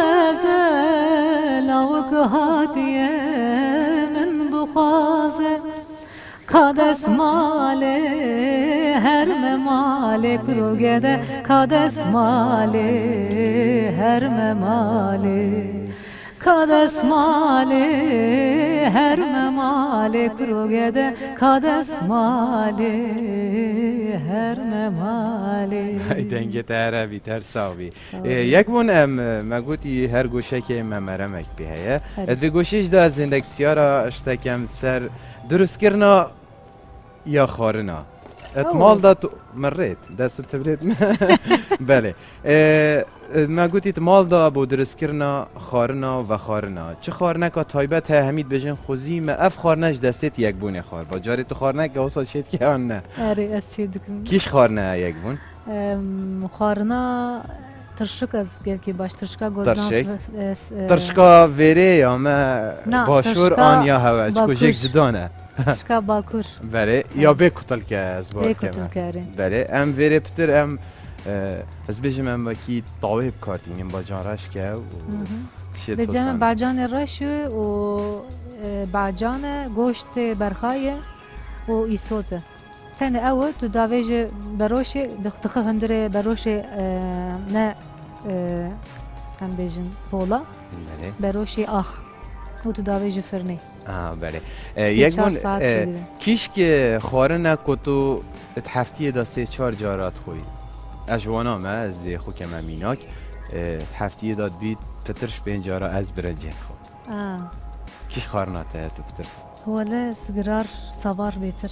وزل او که هاتیه من بخوازه که دستمال هر ممال کروگده که دستمال هر ممال که دستمال هر ممال کروگده که دستمال هر ممال ای دنگه تره بی ترساوی یک بون مگوتی هر گوشه که ممرمک بیهیه ادوی گوشش دا از زندگی سیارا اشتکم سر درست کرنا یا خارنا اتمال دا تو مريت دستو تبريد بله ما گوتید مال دا بو درست کرنا خارنا و خارنا چه خارنه که تایبت همید بجن خوزیم اف خارنش دستت یک بونه خار با جاری تو خارنه که واسه شید که آن نه آره از چی دکم کیش خارنه یک بون خارنا ترشک از گل که باش ترشکا گودنا ترشکا ویره یا ما باشور آن یا هوا چکو جک جدانه ترشکا باکور بله یا بکتل که از بار که بله ام ویره پتر ام از بجم ام وکی طاوه بکارتینیم با جانرش که به جمع برجان رش و برجان گوشت برخایه و ایسوته تن اول تو داویج بروش دخ هندره بروش نه هم بیجن پولا بروش آخ و تو داویج فرنی بله یک من کیش که خواره نکو تو هفته دا 3-4 جارات خوی اجوانا ما از خو که ممیناک هفته داد بید پترش به اینجارا از برنجت خود کیش خارناته تو پتر ولا سگرار سوار بیتر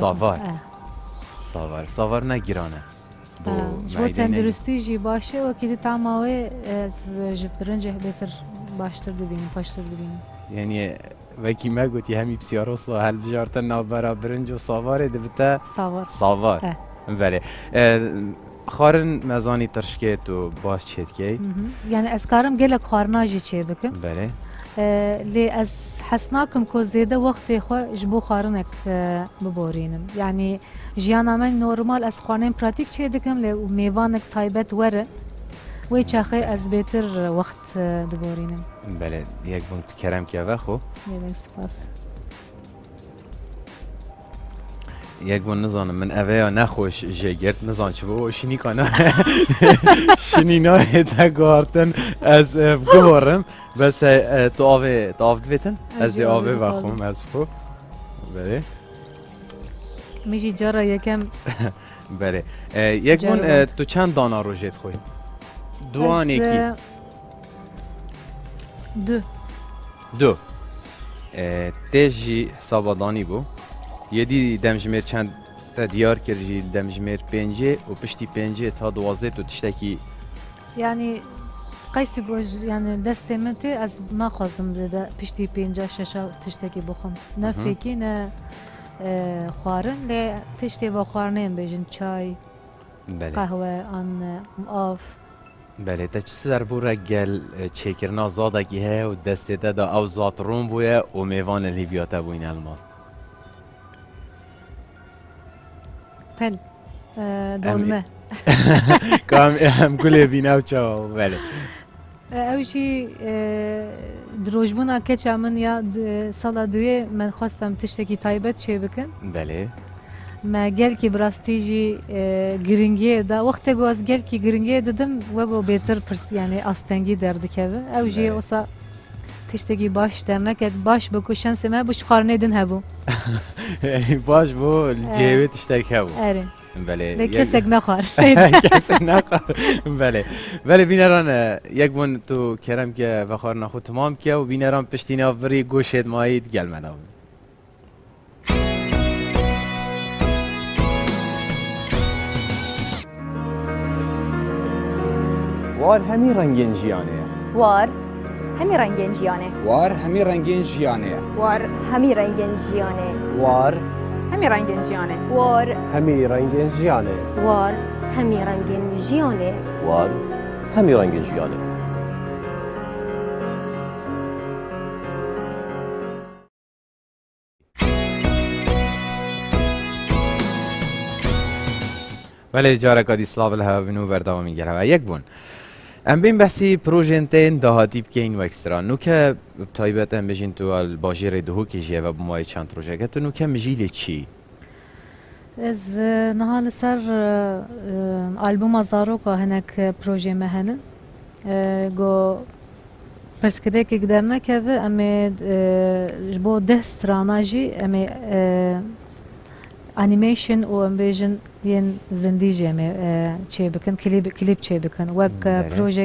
سوار نگیرانه جو تندرستی جی باشه و که تمامه از برنج بیتر باشتر ببینیم پاشتر ببینیم يعني وكي ما قلتي همي بسياروسا هل بجارتن نابرا برنج و صافار دبتا ساوار صافار بله خارن مزانی ترشکت و باش چید کی يعني اسكارم قالك خارناجي چه بكم بله لي از حسناكم كو زيادة وقت خو جبو خارنك ببورينم يعني جيانا من نورمال از خوانين براتيك چه دكم لي ميوانك تايبت وره وی چاخه از بهتر وقت دبورینم بله یک بونت کرم که وخو یک سپاس یک بون نزانم من اوه نخوش جگرت نزان چه بو شینی کنه شینی نه تگارتن از گوارم بس تو آوه بیتن از دی آوه وخوم از فو بله میجی جارا یکم بله یک بون تو چند دانا روژت خوی دوانه کی دو تیجی حسابدانی بو یدی دمجمر چند تا دیار کردی دمجمر پنجه و پشتی پنجه تا 12 تو تشتکی يعني قيس جوج يعني دستي منتي از ما خازم زده پشتی پنجه ششا تشتکی بخم نه فيكي نه خوارن لی تشتی با خوارنين بيجن چای قهوه آن آف بله تا چه سر بو رگل چکرنا زادگی ها و دسته دا او زاد روم بویا و میوان لیبیاتا بوین المال پل دولمه کام هم گله بیناو چاو بله اوشی دروجبونا کچا من یا سالا دوی من خواستم تشتکی تایبت چه بکن بله ما گل کی براستیجی گرینگی دا وقت گوز گل کی گرینگی دادم و گو بهتر پرس یعنی استنگی درد که او جی اوسا تشتگی باش درنکت باش بکو شانس ما بش خارنه دن هبو یعنی باش بو جیبه تشتک هبو اره بله کسک نخوار کسک نخوار بله بله بینران یک بون تو کرم که وخار نخو تمام که و بینران پشتین آوری گوشت مایید گل مناو وار همی رنگین جیانه وار همی رنگین جیانه وار همی رنگین جیانه وار همی رنگین جیانه وار همی رنگین جیانه وار همی رنگین جیانه وار همی رنگین جیانه وار همی رنگین جیانه بله جارك هذه سلاف لها بنو برداومی گره یک بون ام بین بحثی پروژنتین دهاتی بکین و اکسترا نوکه بتایبت ام بجین تو الباجیر دهو کیجیه و بمای چند پروژه تو نوکه مجیلی چی؟ از نهال سر آلبوم زاروکا هنک پروژه مهنه گو پرسکره که گدرنه که و امی بو 10 ستراناجی امی انیمیشن و ام بیجن ين زنديجي مي تشي بكن كليب تشي بكن وك بروجيكت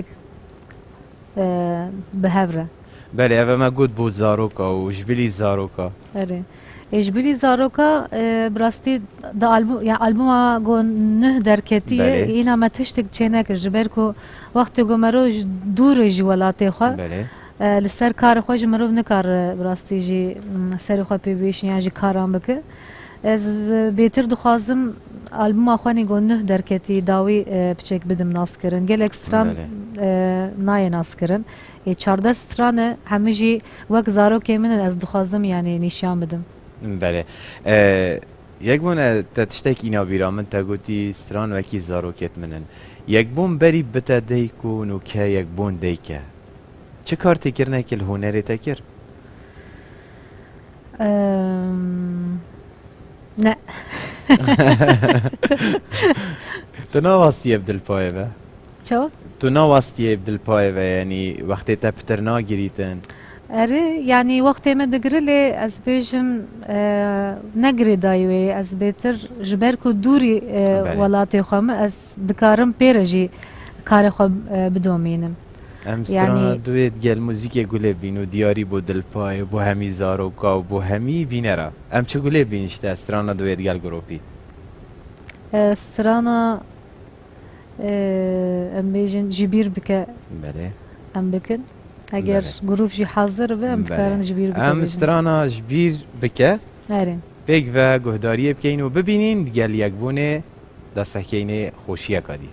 بهافرا بله اما ما قد بو زاروكا و جبلي زاروكا اري جبلي زاروكا براستي دا البوم يعني البوم جو نه دركتي اينا ما تشتك تشينك جبركو وقت جو مرو دور جوالاتي خو بله لسر كار خو جمرو نكار براستي جي سر خو بيبيش يعني جي كارام بك از بهتر دخوازم آلبوم آخوانی گو نه درکتی داوی بچک بدم ناس کرن گل اکستران نای ناس کرن 14 سترانه همه جی وک زارو که من از دخوازم یعنی نشان بدم بله یک بون تشتک اینا بیرا من تا گوتی ستران وکی زارو کت منن یک بون بری بتا دیکو نو که یک بون دیکه چه کار تکر نکل هنری تکر؟ نه تو نواستی بدل پای و؟ چو؟ تو نواستی بدل پای و یعنی وقتی تا پتر ناگریتن؟ اره یعنی وقتی من دگرلی از بیشم نگری دایوی از بهتر جبر کو دوری ولاتی خوام از دکارم پیرجی کار خواب بدومینم ام ستران دوید گل موزیک گله بین و دیاری بو دل پای بو همی زاروکا و بو همی بینرا ام چه گله بینشته ستران دوید گل گروپی ستران ام بیجن جبیر بکه بله ام بکن اگر گروپ جی حاضر به ام دکارن جبیر بکن ام استرانا جبیر بکه نرین بگ و گهداری بکین و ببینین گل یک بونه دستکین خوشیه کدی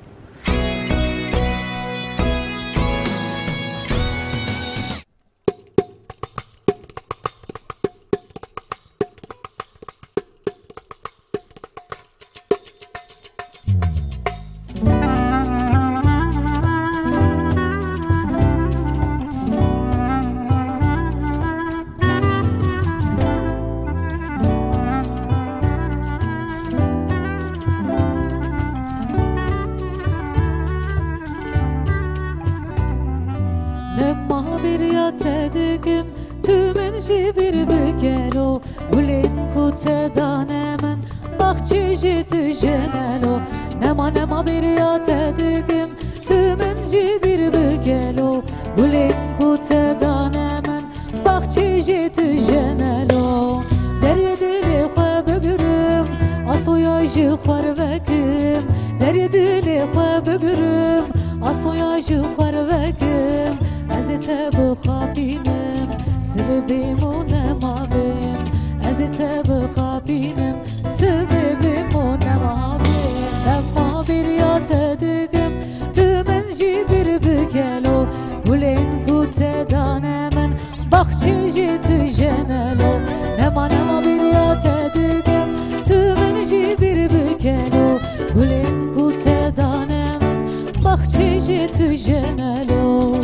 Nemma bir yat edigim tümün jibir bigelo Gulin kute danemin bahçe jiti jenelo Nema bir yat edigim tümün jibir bigelo Gulin kute danemin bahçe jiti jenelo Derye dili xwe bigrim asoya ji xwervekim Derye dili xwe bigrim asoya ji xwervekim Ez te bixapînim sebebim û nemabim Ez te bixapînim sebebim û nemabim Nemma bir yat edigim tu min jî bir bigelo Gulên ku te dane min baxçê jî tu jenelo Nema bir yat edigim tu min jî bir bigelo Gulên ku te dane min baxçê jî tu jenelo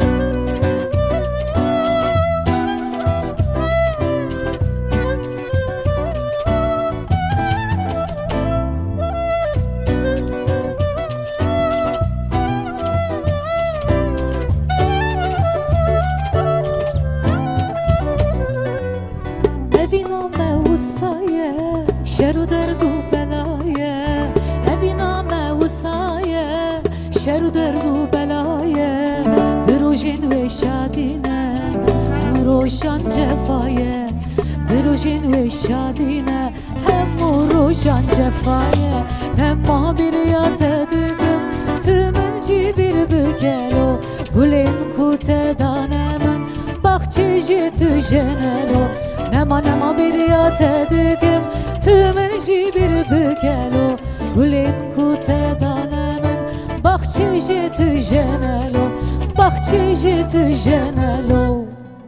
شر و درد و بلایه ابی نامه و سایه شر و درد و بلایه دروژین و شادینه هم روشان جفایه دروژین و شادینه هم روشان جفایه نما bir yat edigim tümün jî bir bigelo Gulên ku te dane min baxçê jî tu jenelo Nema bir yat edigim tümün jî bir bigelo Gulên ku te dane min baxçê jî tu jenelo Baxçê jî tu jenelo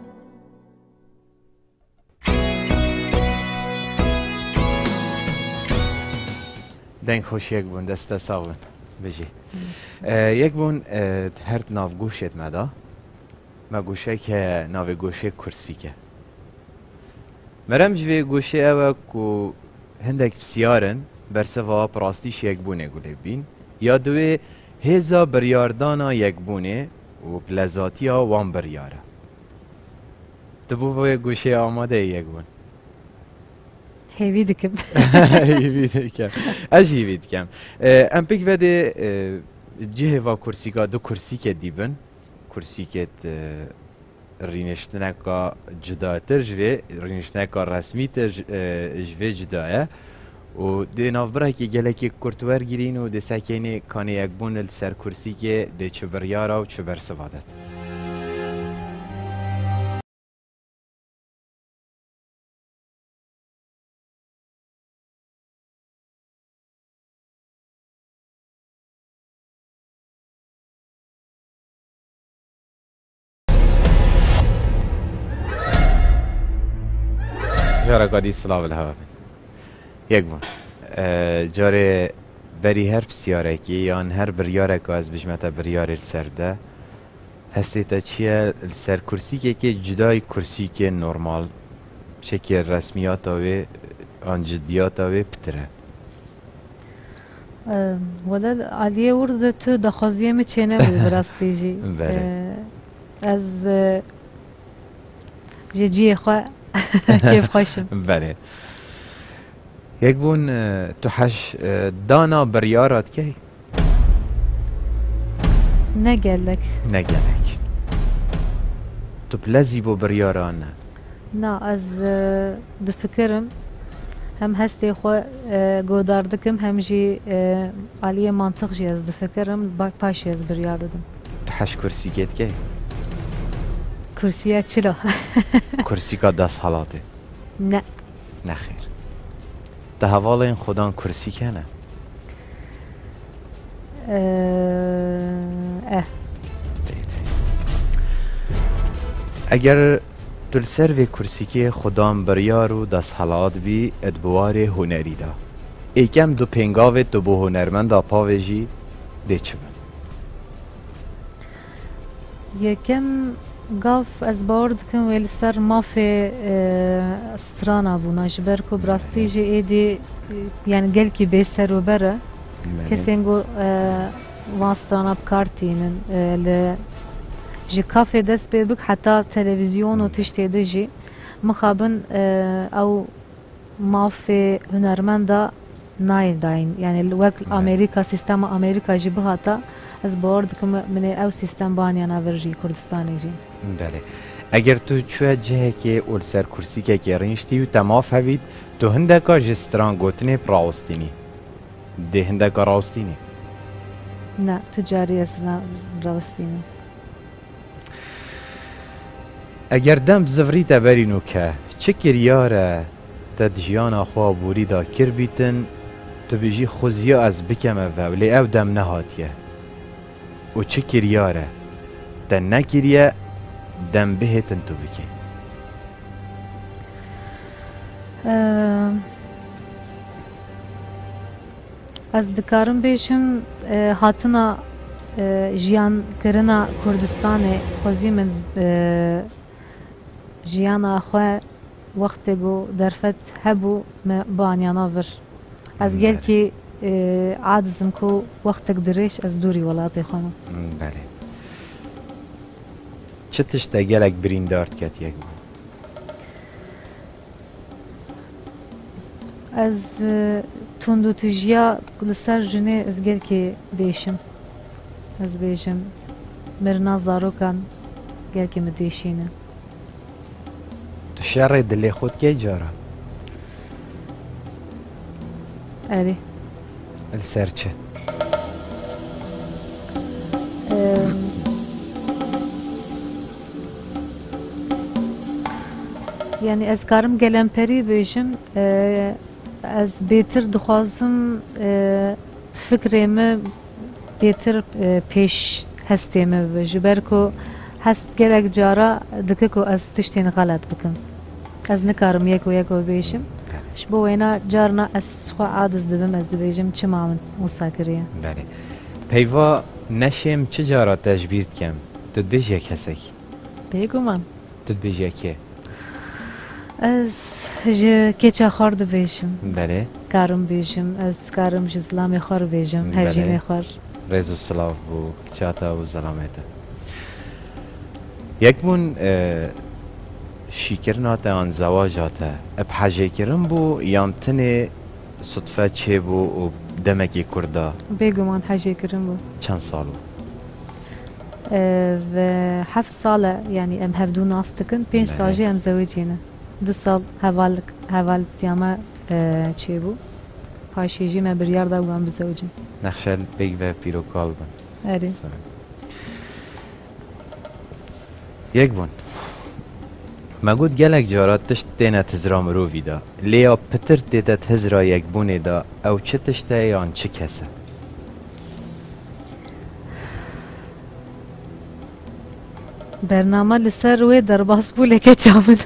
دنگ خوش یک بون دسته ساون بجی یک بون هر ناو گوشت مدا ما گوشه که ناو گوشه کرسی که مرم جوی گوشه اوه که هندک بسیارن برسوا پراستیش یک بونه گوله بین یا دوی هزا بریاردانا یک بونه و پلزاتی ها وان بریاره تو بو گوشه آماده یک بون هیوی دکم هیوی دکم اج هیوی دکم ام پیک وده جه و کرسی که دو کرسی که دیبن کرسی که رینشتنه که جداتر جوی رینشتنه که رسمی تر جوی جدایه و ده نافبره که گله که کرتور گیرین و ده سکینه کانه یک بون سر کرسی که ده چه بریاره و چه برسوادت جاره قادی سلاو الهوا یک بون جاره بری هر بسیاره که یان هر بریاره که از بجمتا بریاره سرده هستی تا چیه سر کرسی که جدای کرسی که نورمال شکل رسمیات و آن جدیات و پتره ولد علیه ورد تو دخوازیه می چینه بود براستی جی از جی خواه کیف خوشم بله یک بون تو حش دانا بریارات کی؟ نگلک تو پلزی بو بریاران نه از دفکرم هم هستی خو گودار دکم هم جی علیه منطق جی از دفکرم پاشی از بریار دادم تو حش کرسی گید کی؟ کرسیه چرا؟ کرسی که دست حالاته نه نخیر ده حوال این خودان کرسی کنه اگر دل سر و کرسی که خودان بریار و دست حالات بی ادبوار هنری دا ایکم دو پنگاوه دو بو هنرمند دا پاویجی ده چه بن؟ یکم گاف از بارد کن ویل سر مافی استرانا بونا جبر کو براستی جی ایدی یعنی گل کی به سر و بره کسی انگو واسترانا بکارتینن جی کافی دست ببک حتی تلویزیون و تشتیده جی مخابن او مافی هنرمندا نای داین یعنی وقت امریکا سیستم امریکا جی بهاتا از بارد کم من او سیستم بانیانا ورجی کردستانی جی بله اگر تو چوه جه که اول سر کرسی که رینشتی و تماف هبید تو هندکا جستران گوتنه پراوستینی ده هندکا راوستینی نه تجاری اصلا راوستینی اگر دم زفری تبرینو که چه کریاره تدجیان خواه بوری دا کر بیتن تو بیجی خوزیا از بکمه و ولی او دم نهاتیه و چه کریاره تا نکریه دم بهتن تو بکن از دکارم بیشم هاتنا جیان کرنا کردستان خوزی من جیان آخواه وقت گو درفت هبو بانیانا ور از گل که عادزم کو وقت درش از دوری ولاتی خانم بله چه تشتا گلک بریندارد کت یک از تندو تجیا لسر جنه از گل که دیشم از بیشم مرنا زارو کن گل که مدیشینه تو شر دلی خود که جارا اری السر چه یعنی از کارم گلم پری بیشم از بهتر دخوازم فکرم بهتر پیش هستیم و جبر کو هست گلک جارا دکه کو از تشتین غلط بکن از نکارم یکو بیشم شبو اینا جارنا از خو عادز دبم از دبیجم چه مامن مساکریه بله پیوا نشیم چه جارا تجبیرد کم تو بیجی کسک بگو من تو بیجی که از ج کچا خورد بیشم بله کارم بیشم از کارم جزلام خور بیشم هفجیم خور رز و صلاف و کچاتا و زلامته یک بون شیکرنات آن زواجاته اب حاجه کرم بو یام تنه صدفه چه بو و دمکی کرده بگو من حاجه کرم بو چند سالو و 7 ساله يعني ام هفدو ناس تكن 5 ساجي ام زوجينا 2 سال هوال تياما چه بو پاشيجي ما بريار دا وام بزوجين نخشل بيگ و پیروکال بن اري یک بون مگود گلک جارات تشت تینا تزرا مرووی دا لیا پتر تیتا تزرا یک بونه دا او چه تشته یان چه کسه برنامه لسر روی در باس بوله که چامن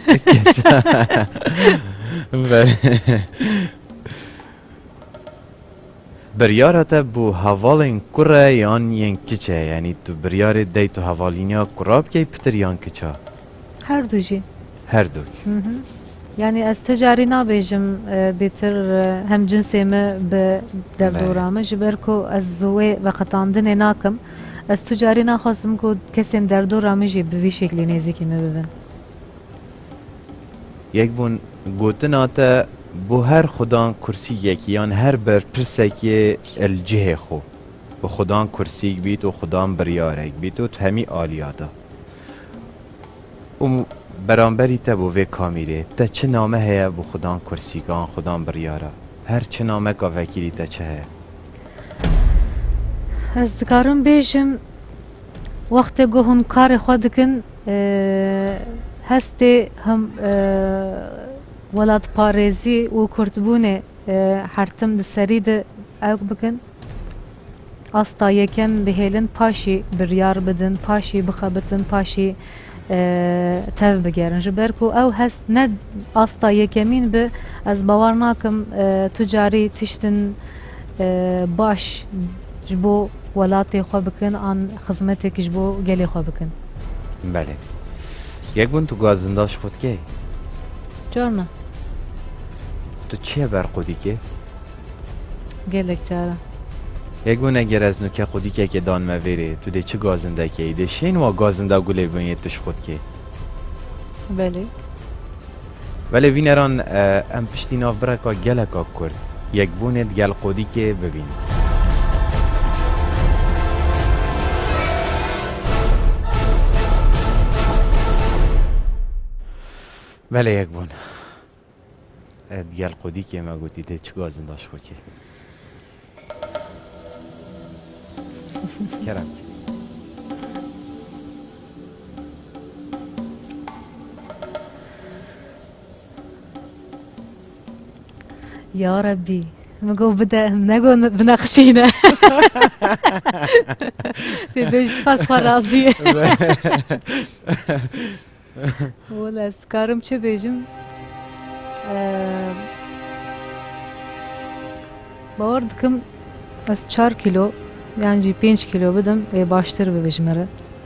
بریارتا بو حوالین کره یان ین کچه یعنی تو بریار دی تو حوالینیا کراب که پتر یان کچه هر دو جی هر دو yani az tecari nabêjim bêtir hem cinsê me bi derdora me ji ber ku ez wê veqetandinê nakim ez tecari naxwazim ku kesên derdora me jî bi vî şeklî nêzîkî me bibin yek bûn gotina te bu her xudan kursiyekî yan her ber pirsekê el cihê xwe bi xudan kursiyek bît û xudan biryarek bît û tu hemî aliya da برانبری تا بو وی کامیره تا چه نامه هیا بو خودان کرسیگان خودان بریارا هر چه نامه کا وکیلی تا چه هیا از دکارم بیشم وقت گو هن کار خود کن هستی هم ولات پارێزی و کورتبوونێ حرتم دسەری د ئەو بکەن ئاستا یەکەم بهێلن پاشی بڕیار بدن پاشی بخەبتن پاشی تەv بگەرن ji ber ku ew hest ne asta yekemîn bi ez bawer nakim tu carî tiştin baş ji bo welatê xwe bikin an xizmetekî ji bo gelê xwe bikin. Belê. Yek bûn tu gazindaş xwe dikê? Carna Tu çi ye ber qudîkê? gelek cara. Yek bûn eger ez nuke qudîkekê dan me verê tu dê çi gazindekê dê şên wa gazinda gulê bûyê tu ji xwe dikê? Belê. Belê vîneran em piştî navbireka geleka Kurd yekbûnê di gel qudîkê bibînin. Belê yekbûn. Di gel qudîkê me gotî dê çi gazinda ji xwe kê? Kerem. Ya Rabbi مگو بده نگو بنقشینه بیش خواست فرازیه ولی است کارم چه بیجم باور دکم از 4 کیلو yani 5 kilo بدم baştır ببیجمره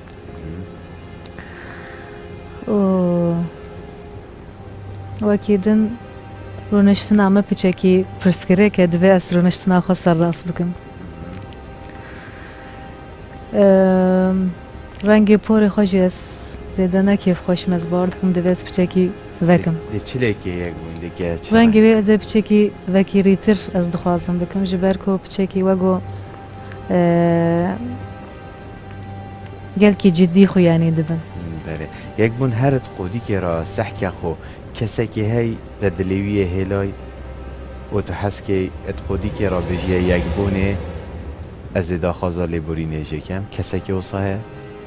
وکیدن رونشتنا ما پیچکی پرسکره که دوی از رونشتنا خواست سر راست بکم رنگ پوری خوشی از زیده نکیف خوشم از بارد کم دوی از پیچکی وکم دی چلی که یک بونده که رنگ وی از پیچکی وکی ریتر از دخوازم بکم جبر کو پیچکی وگو گل کی جدی خو یعنی دبن بله یک بون هرت قودی که را سحک خو کسی که هی دلیوی هلای و تو حس که ات قودی که را بجیه یک بونه از دا خوازا لیبوری نیجه کم کسی که اوصاه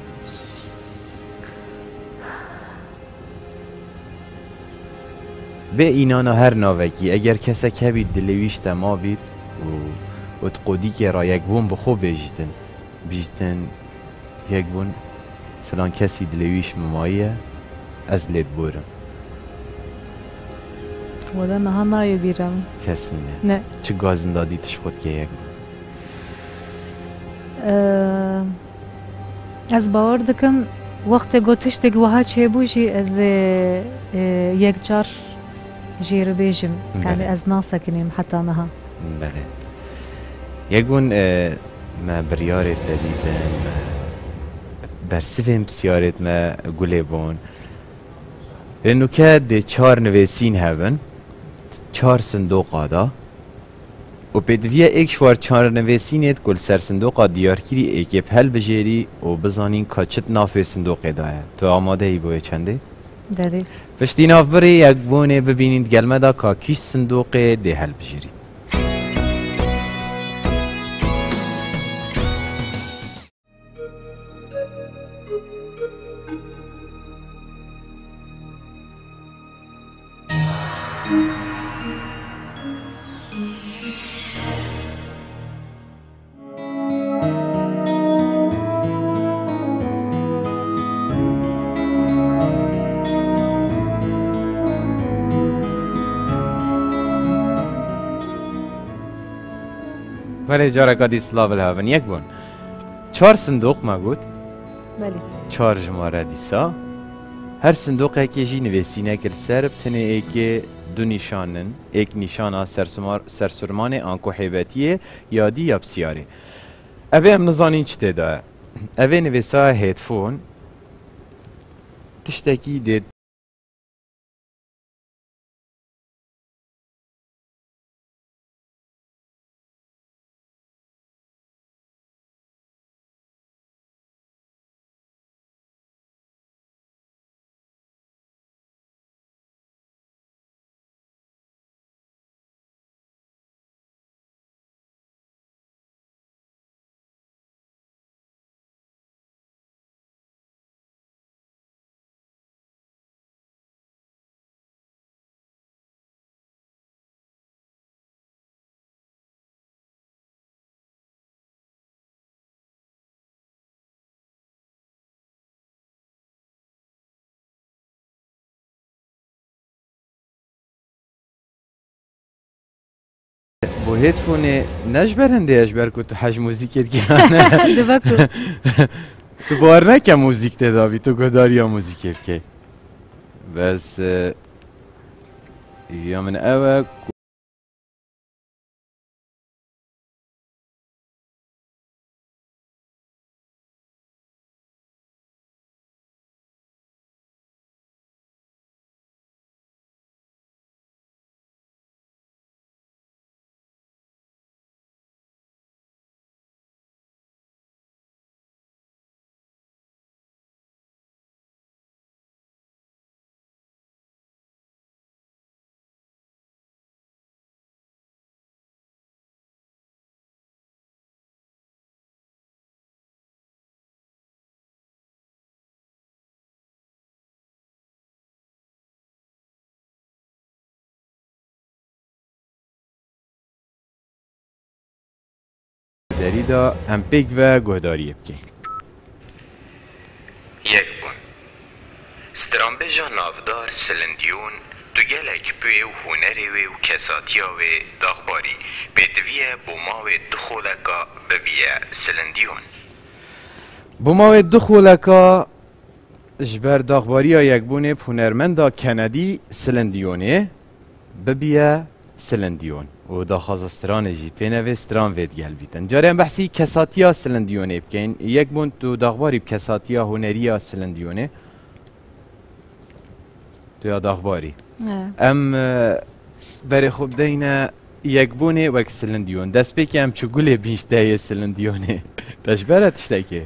به اینانا هر ناوکی اگر کسی که بید دلیویش تما بید و ات قودی که را یک بون بخو بیجتن یک بون فلان کسی دلیویش ممایه از لید بورم ولی نه نایه بیرم کسی نه چه گازن دادی تش خود که یک از باور دکم وقت گوتش تگ وها چه بوشی از یک جار جیر بیجم یعنی از ناسکنیم حتی نها بله یک بون ما بریارت دادیدم برسفم بسیارت ما گله بون لأنه كاد 4 نویسین هبن 4 صندوق آدا و بدویه ایک شوار 4 نویسینت کل سر صندوق دیار کری ایک پل بجیری و بزانین کچت ناف صندوق داره تو آماده ای بوی چنده؟ بله پشتی ناف بری یک بونه ببینید گلمه دا که کیش صندوق ده هل بجیرید ولی جارا کدی سلاو الهاون یک بون 4 صندوق ما گود بله 4 جماره دیسا هر صندوق که جی نویسینه کل سرب تنه ایک دو نشانن ایک نشانه سرسرمان آنکو حیبتیه یادی یا بسیاری اوه ام نزانین چه ده اوه نویسا هیدفون تشتکی دید بو هيدفون نجبرنده اجبر كنت حاج موزيك كيانا دبکو تو باور نکه موزیک تداوی تو گداری یا موزیک بکی بس یا من اوه داری دا امپیک و گهداری بکی یک بون سترامبیجا نافدار سلندیون تو گلک پوی و هنری و کساتیا و داغباری بدویه بوما و دخولکا ببیه سلندیون بوما و دخولکا جبر داغباری ها یک بونه هنرمندا کندی سلندیونه ببیه سلندیون و دا خازستران جی پینوی ستران وید گل بیتن جاره هم بحثی کساتیا سلندیونه بکن یک بون تو داغباری بکساتیا هنریا سلندیونه تو یا داغباری ام بری خوب دینا یک بونه وک سلندیون دست بکی هم چگوله بیشتای سلندیونه تشبره تشتاکی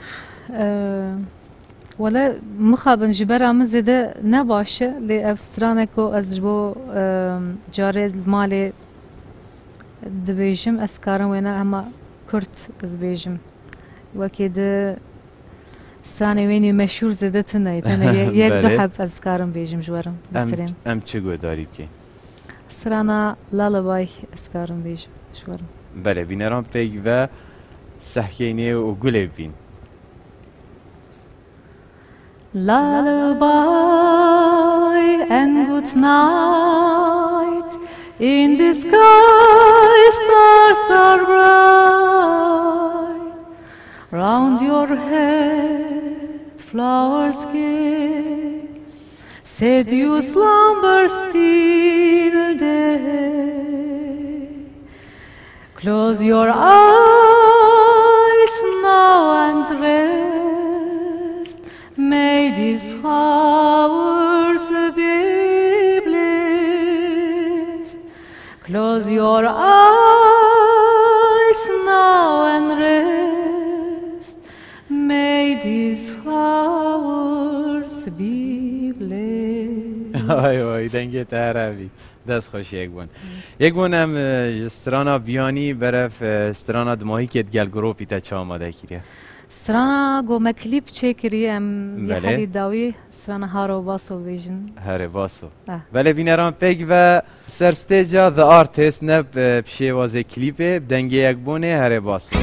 ولا مخابن جبرا مزده نباشه لی افسترانکو از جبو جاره مال دبیجم اسکارم وینا اما کرد از بیجم وکی ده سانه وینی مشهور زده تنه یک دو حب اسکارم بیجم جوارم بسرین ام چگو داری بکی؟ سرانا لالبای اسکارم بیجم جوارم بله بینران پیگ و سحکینه و گله بین Lullaby and good night. In the sky stars are bright. Round your head flowers gay. Said you slumber still day. Close your eyes now and rest. May these hours be blessed. Close your eyes now and rest. May these hours be blessed. آی دنگه تعرفی دست خوش یک بون هم استرانا بیانی برف استرانا دماهی که گل گروپی تا چه آماده کریه سرانا گو کلیپ چه کریم یه حالی داوی سرانا هارو باسو بیجن هاره باسو بله بینران پیگ و سرستیجا The Artist نب بشه وازه کلیپه دنگه یک بونه هاره باسو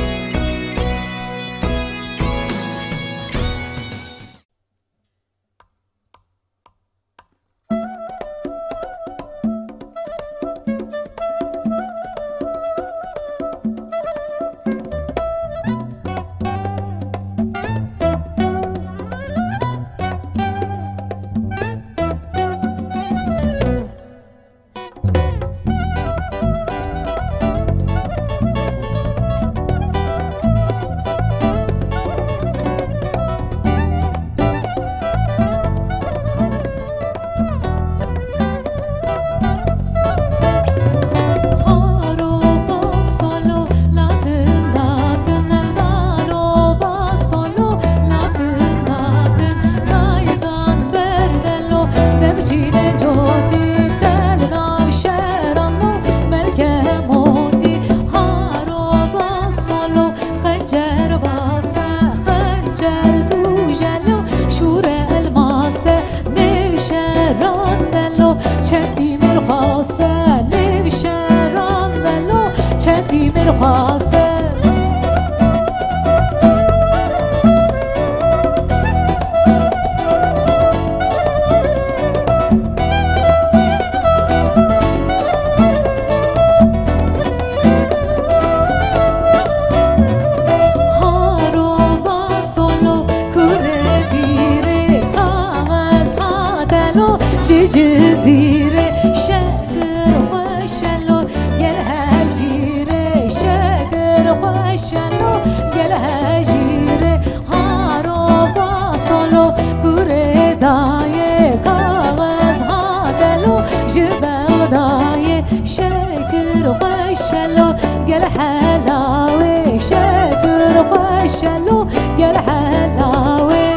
جزيرة شكر وشلو قالها جيرة شكر وشلو قالها جيرة هارو باصلو كوري داي كاغز هاتلو جبل داي شكر وشلو قالها لاوي شكر وشلو قالها لاوي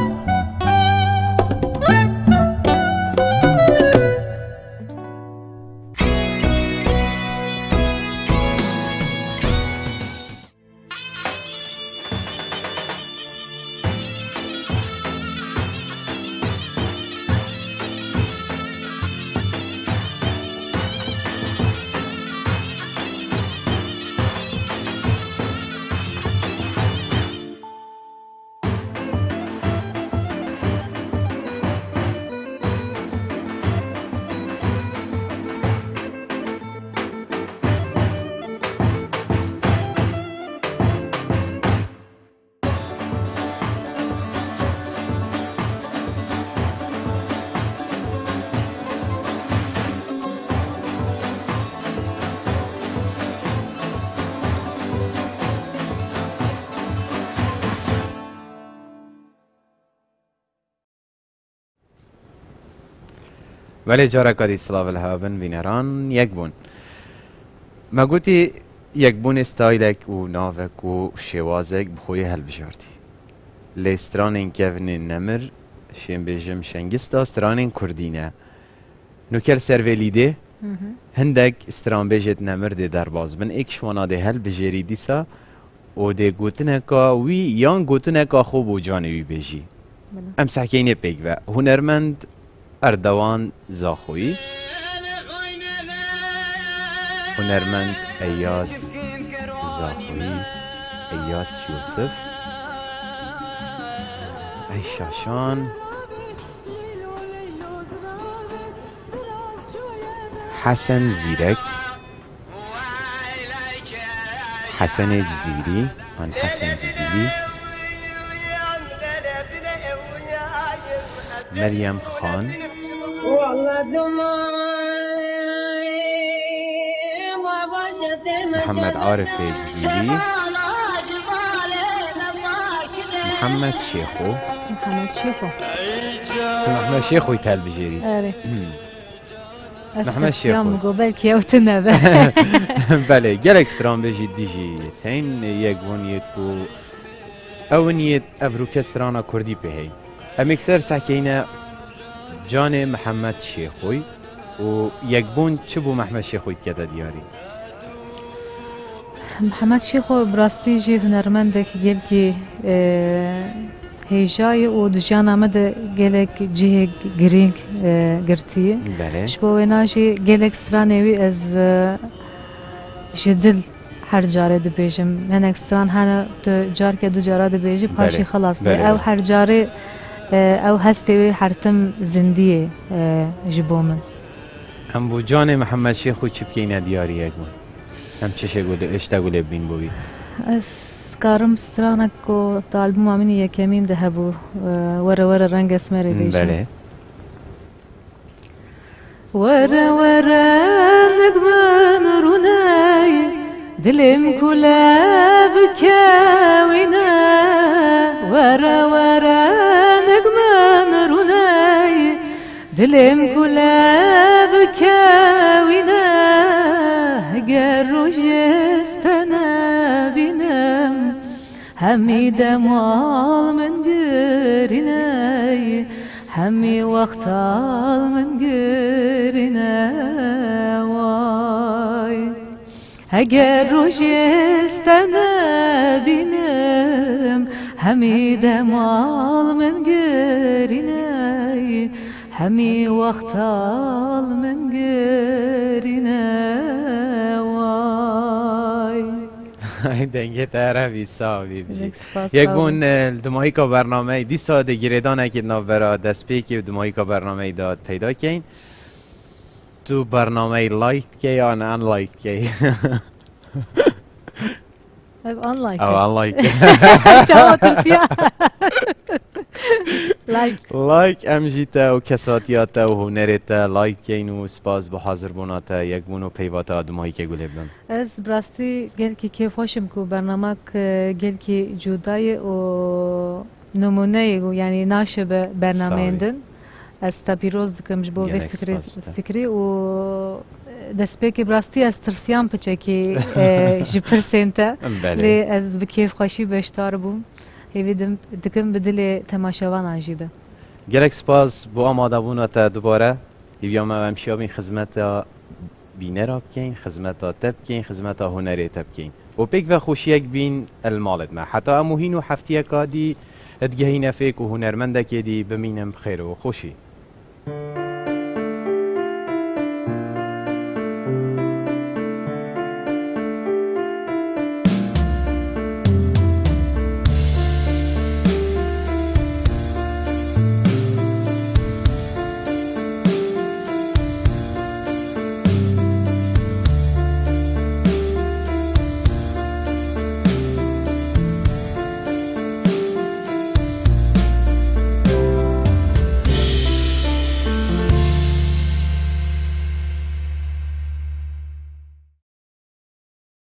ولی جارا کدی سلاو الهابن بینران یک بون ما گوتی یک بون استایلک و ناوک و شوازک بخوی هل بشارتی لیستران این کفن نمر شیم بیجم شنگستا استران این کردینه نوکر سرویلیده هندک استران بیجت نمر ده در باز بن اکشوانا ده هل بجری دیسا و ده گوتنه که وی یان گوتنه که خوب و جانوی بیجی ام سحکینه پیگ و هنرمند اردوان زاخوی هنرمند ایاز زاخوی ایاز یوسف ایشاشان حسن زیرک حسن جزیری من حسن جزیری مریم خان محمد عارف جزیری محمد شیخو محمد شیخو يتهل بجيري محمد شيخو قبل كيوتنا بله جالك سترام بجي ديجي هين يقون يتكو اونيت افروكسترانا كردي بهي امكسر ساكينا جان محمد شيخوي و يقبون چبو محمد شيخوي كده دياري محمد شيخو براستي جي هنرمندك قال كي هيجاي و دجانا مد قالك جيه جرينك قرتي شبو ناجي قالك سترانيوي از جدل هر جاره دبيجم هناك ستران هانا جار كدو جاره دبيجي باشي خلاص او هر جاره او هستوي هرتم زنديه جبومن هم بو جان محمد شيخو چی بکینه دیاری یکمون هم چشه گوله اشتا گوله بین بوی از کارم سترانک کو طالبو مامینی یکمین ده بو ورا ورا رنگ اسمری بیشم بله ورا ورا نگمن رونای دلم کلا بکاوینا ورا ورا نگمن رونای دلم کلا بکاوینا اگر روشستنا بینم همی دمال من گرینای همی وقتال من گرینای وای اگر روشستنا بینم همی دمال من گرینای همی وقتال من گرینای وای دنگه تعرفی صاحبی بشی یک بون دماهی که برنامه دی ساده گریدان اکید ناو برا دست پیکی دماهی که برنامه داد پیدا کن تو برنامه لایک که یا نه انلایک که او انلایک او انلایک چاوا ترسیا لایک ام جیتا و کساتیاتا و هنریتا لایک کین و سپاس به حاضر بوناتا یک بونو پیواتا آدمایی که گله بدن. از براستی گل کی کیف هاشم کو برنامه گل کی جدای و نمونه یعنی ناشبه برنامه اندن. از تبیروز دکم جبو فکری و دست که براستی از ترسیان پچه که جپرسنتا لی از بکیف خوشی بشتار بوم هیویدم دکم بدل تماشاوان عجیبه گلک سپاس با آماده بوناتا دوباره ایویا ما امشیا بین خدمت بینه را بکین خدمت تب کین خدمت هنری تب کین و پیک و خوشیک بین المالد ما حتی اموهین و هفتیه کادی ادگهی نفیک و هنرمنده که دی بمینم بخیر و خوشی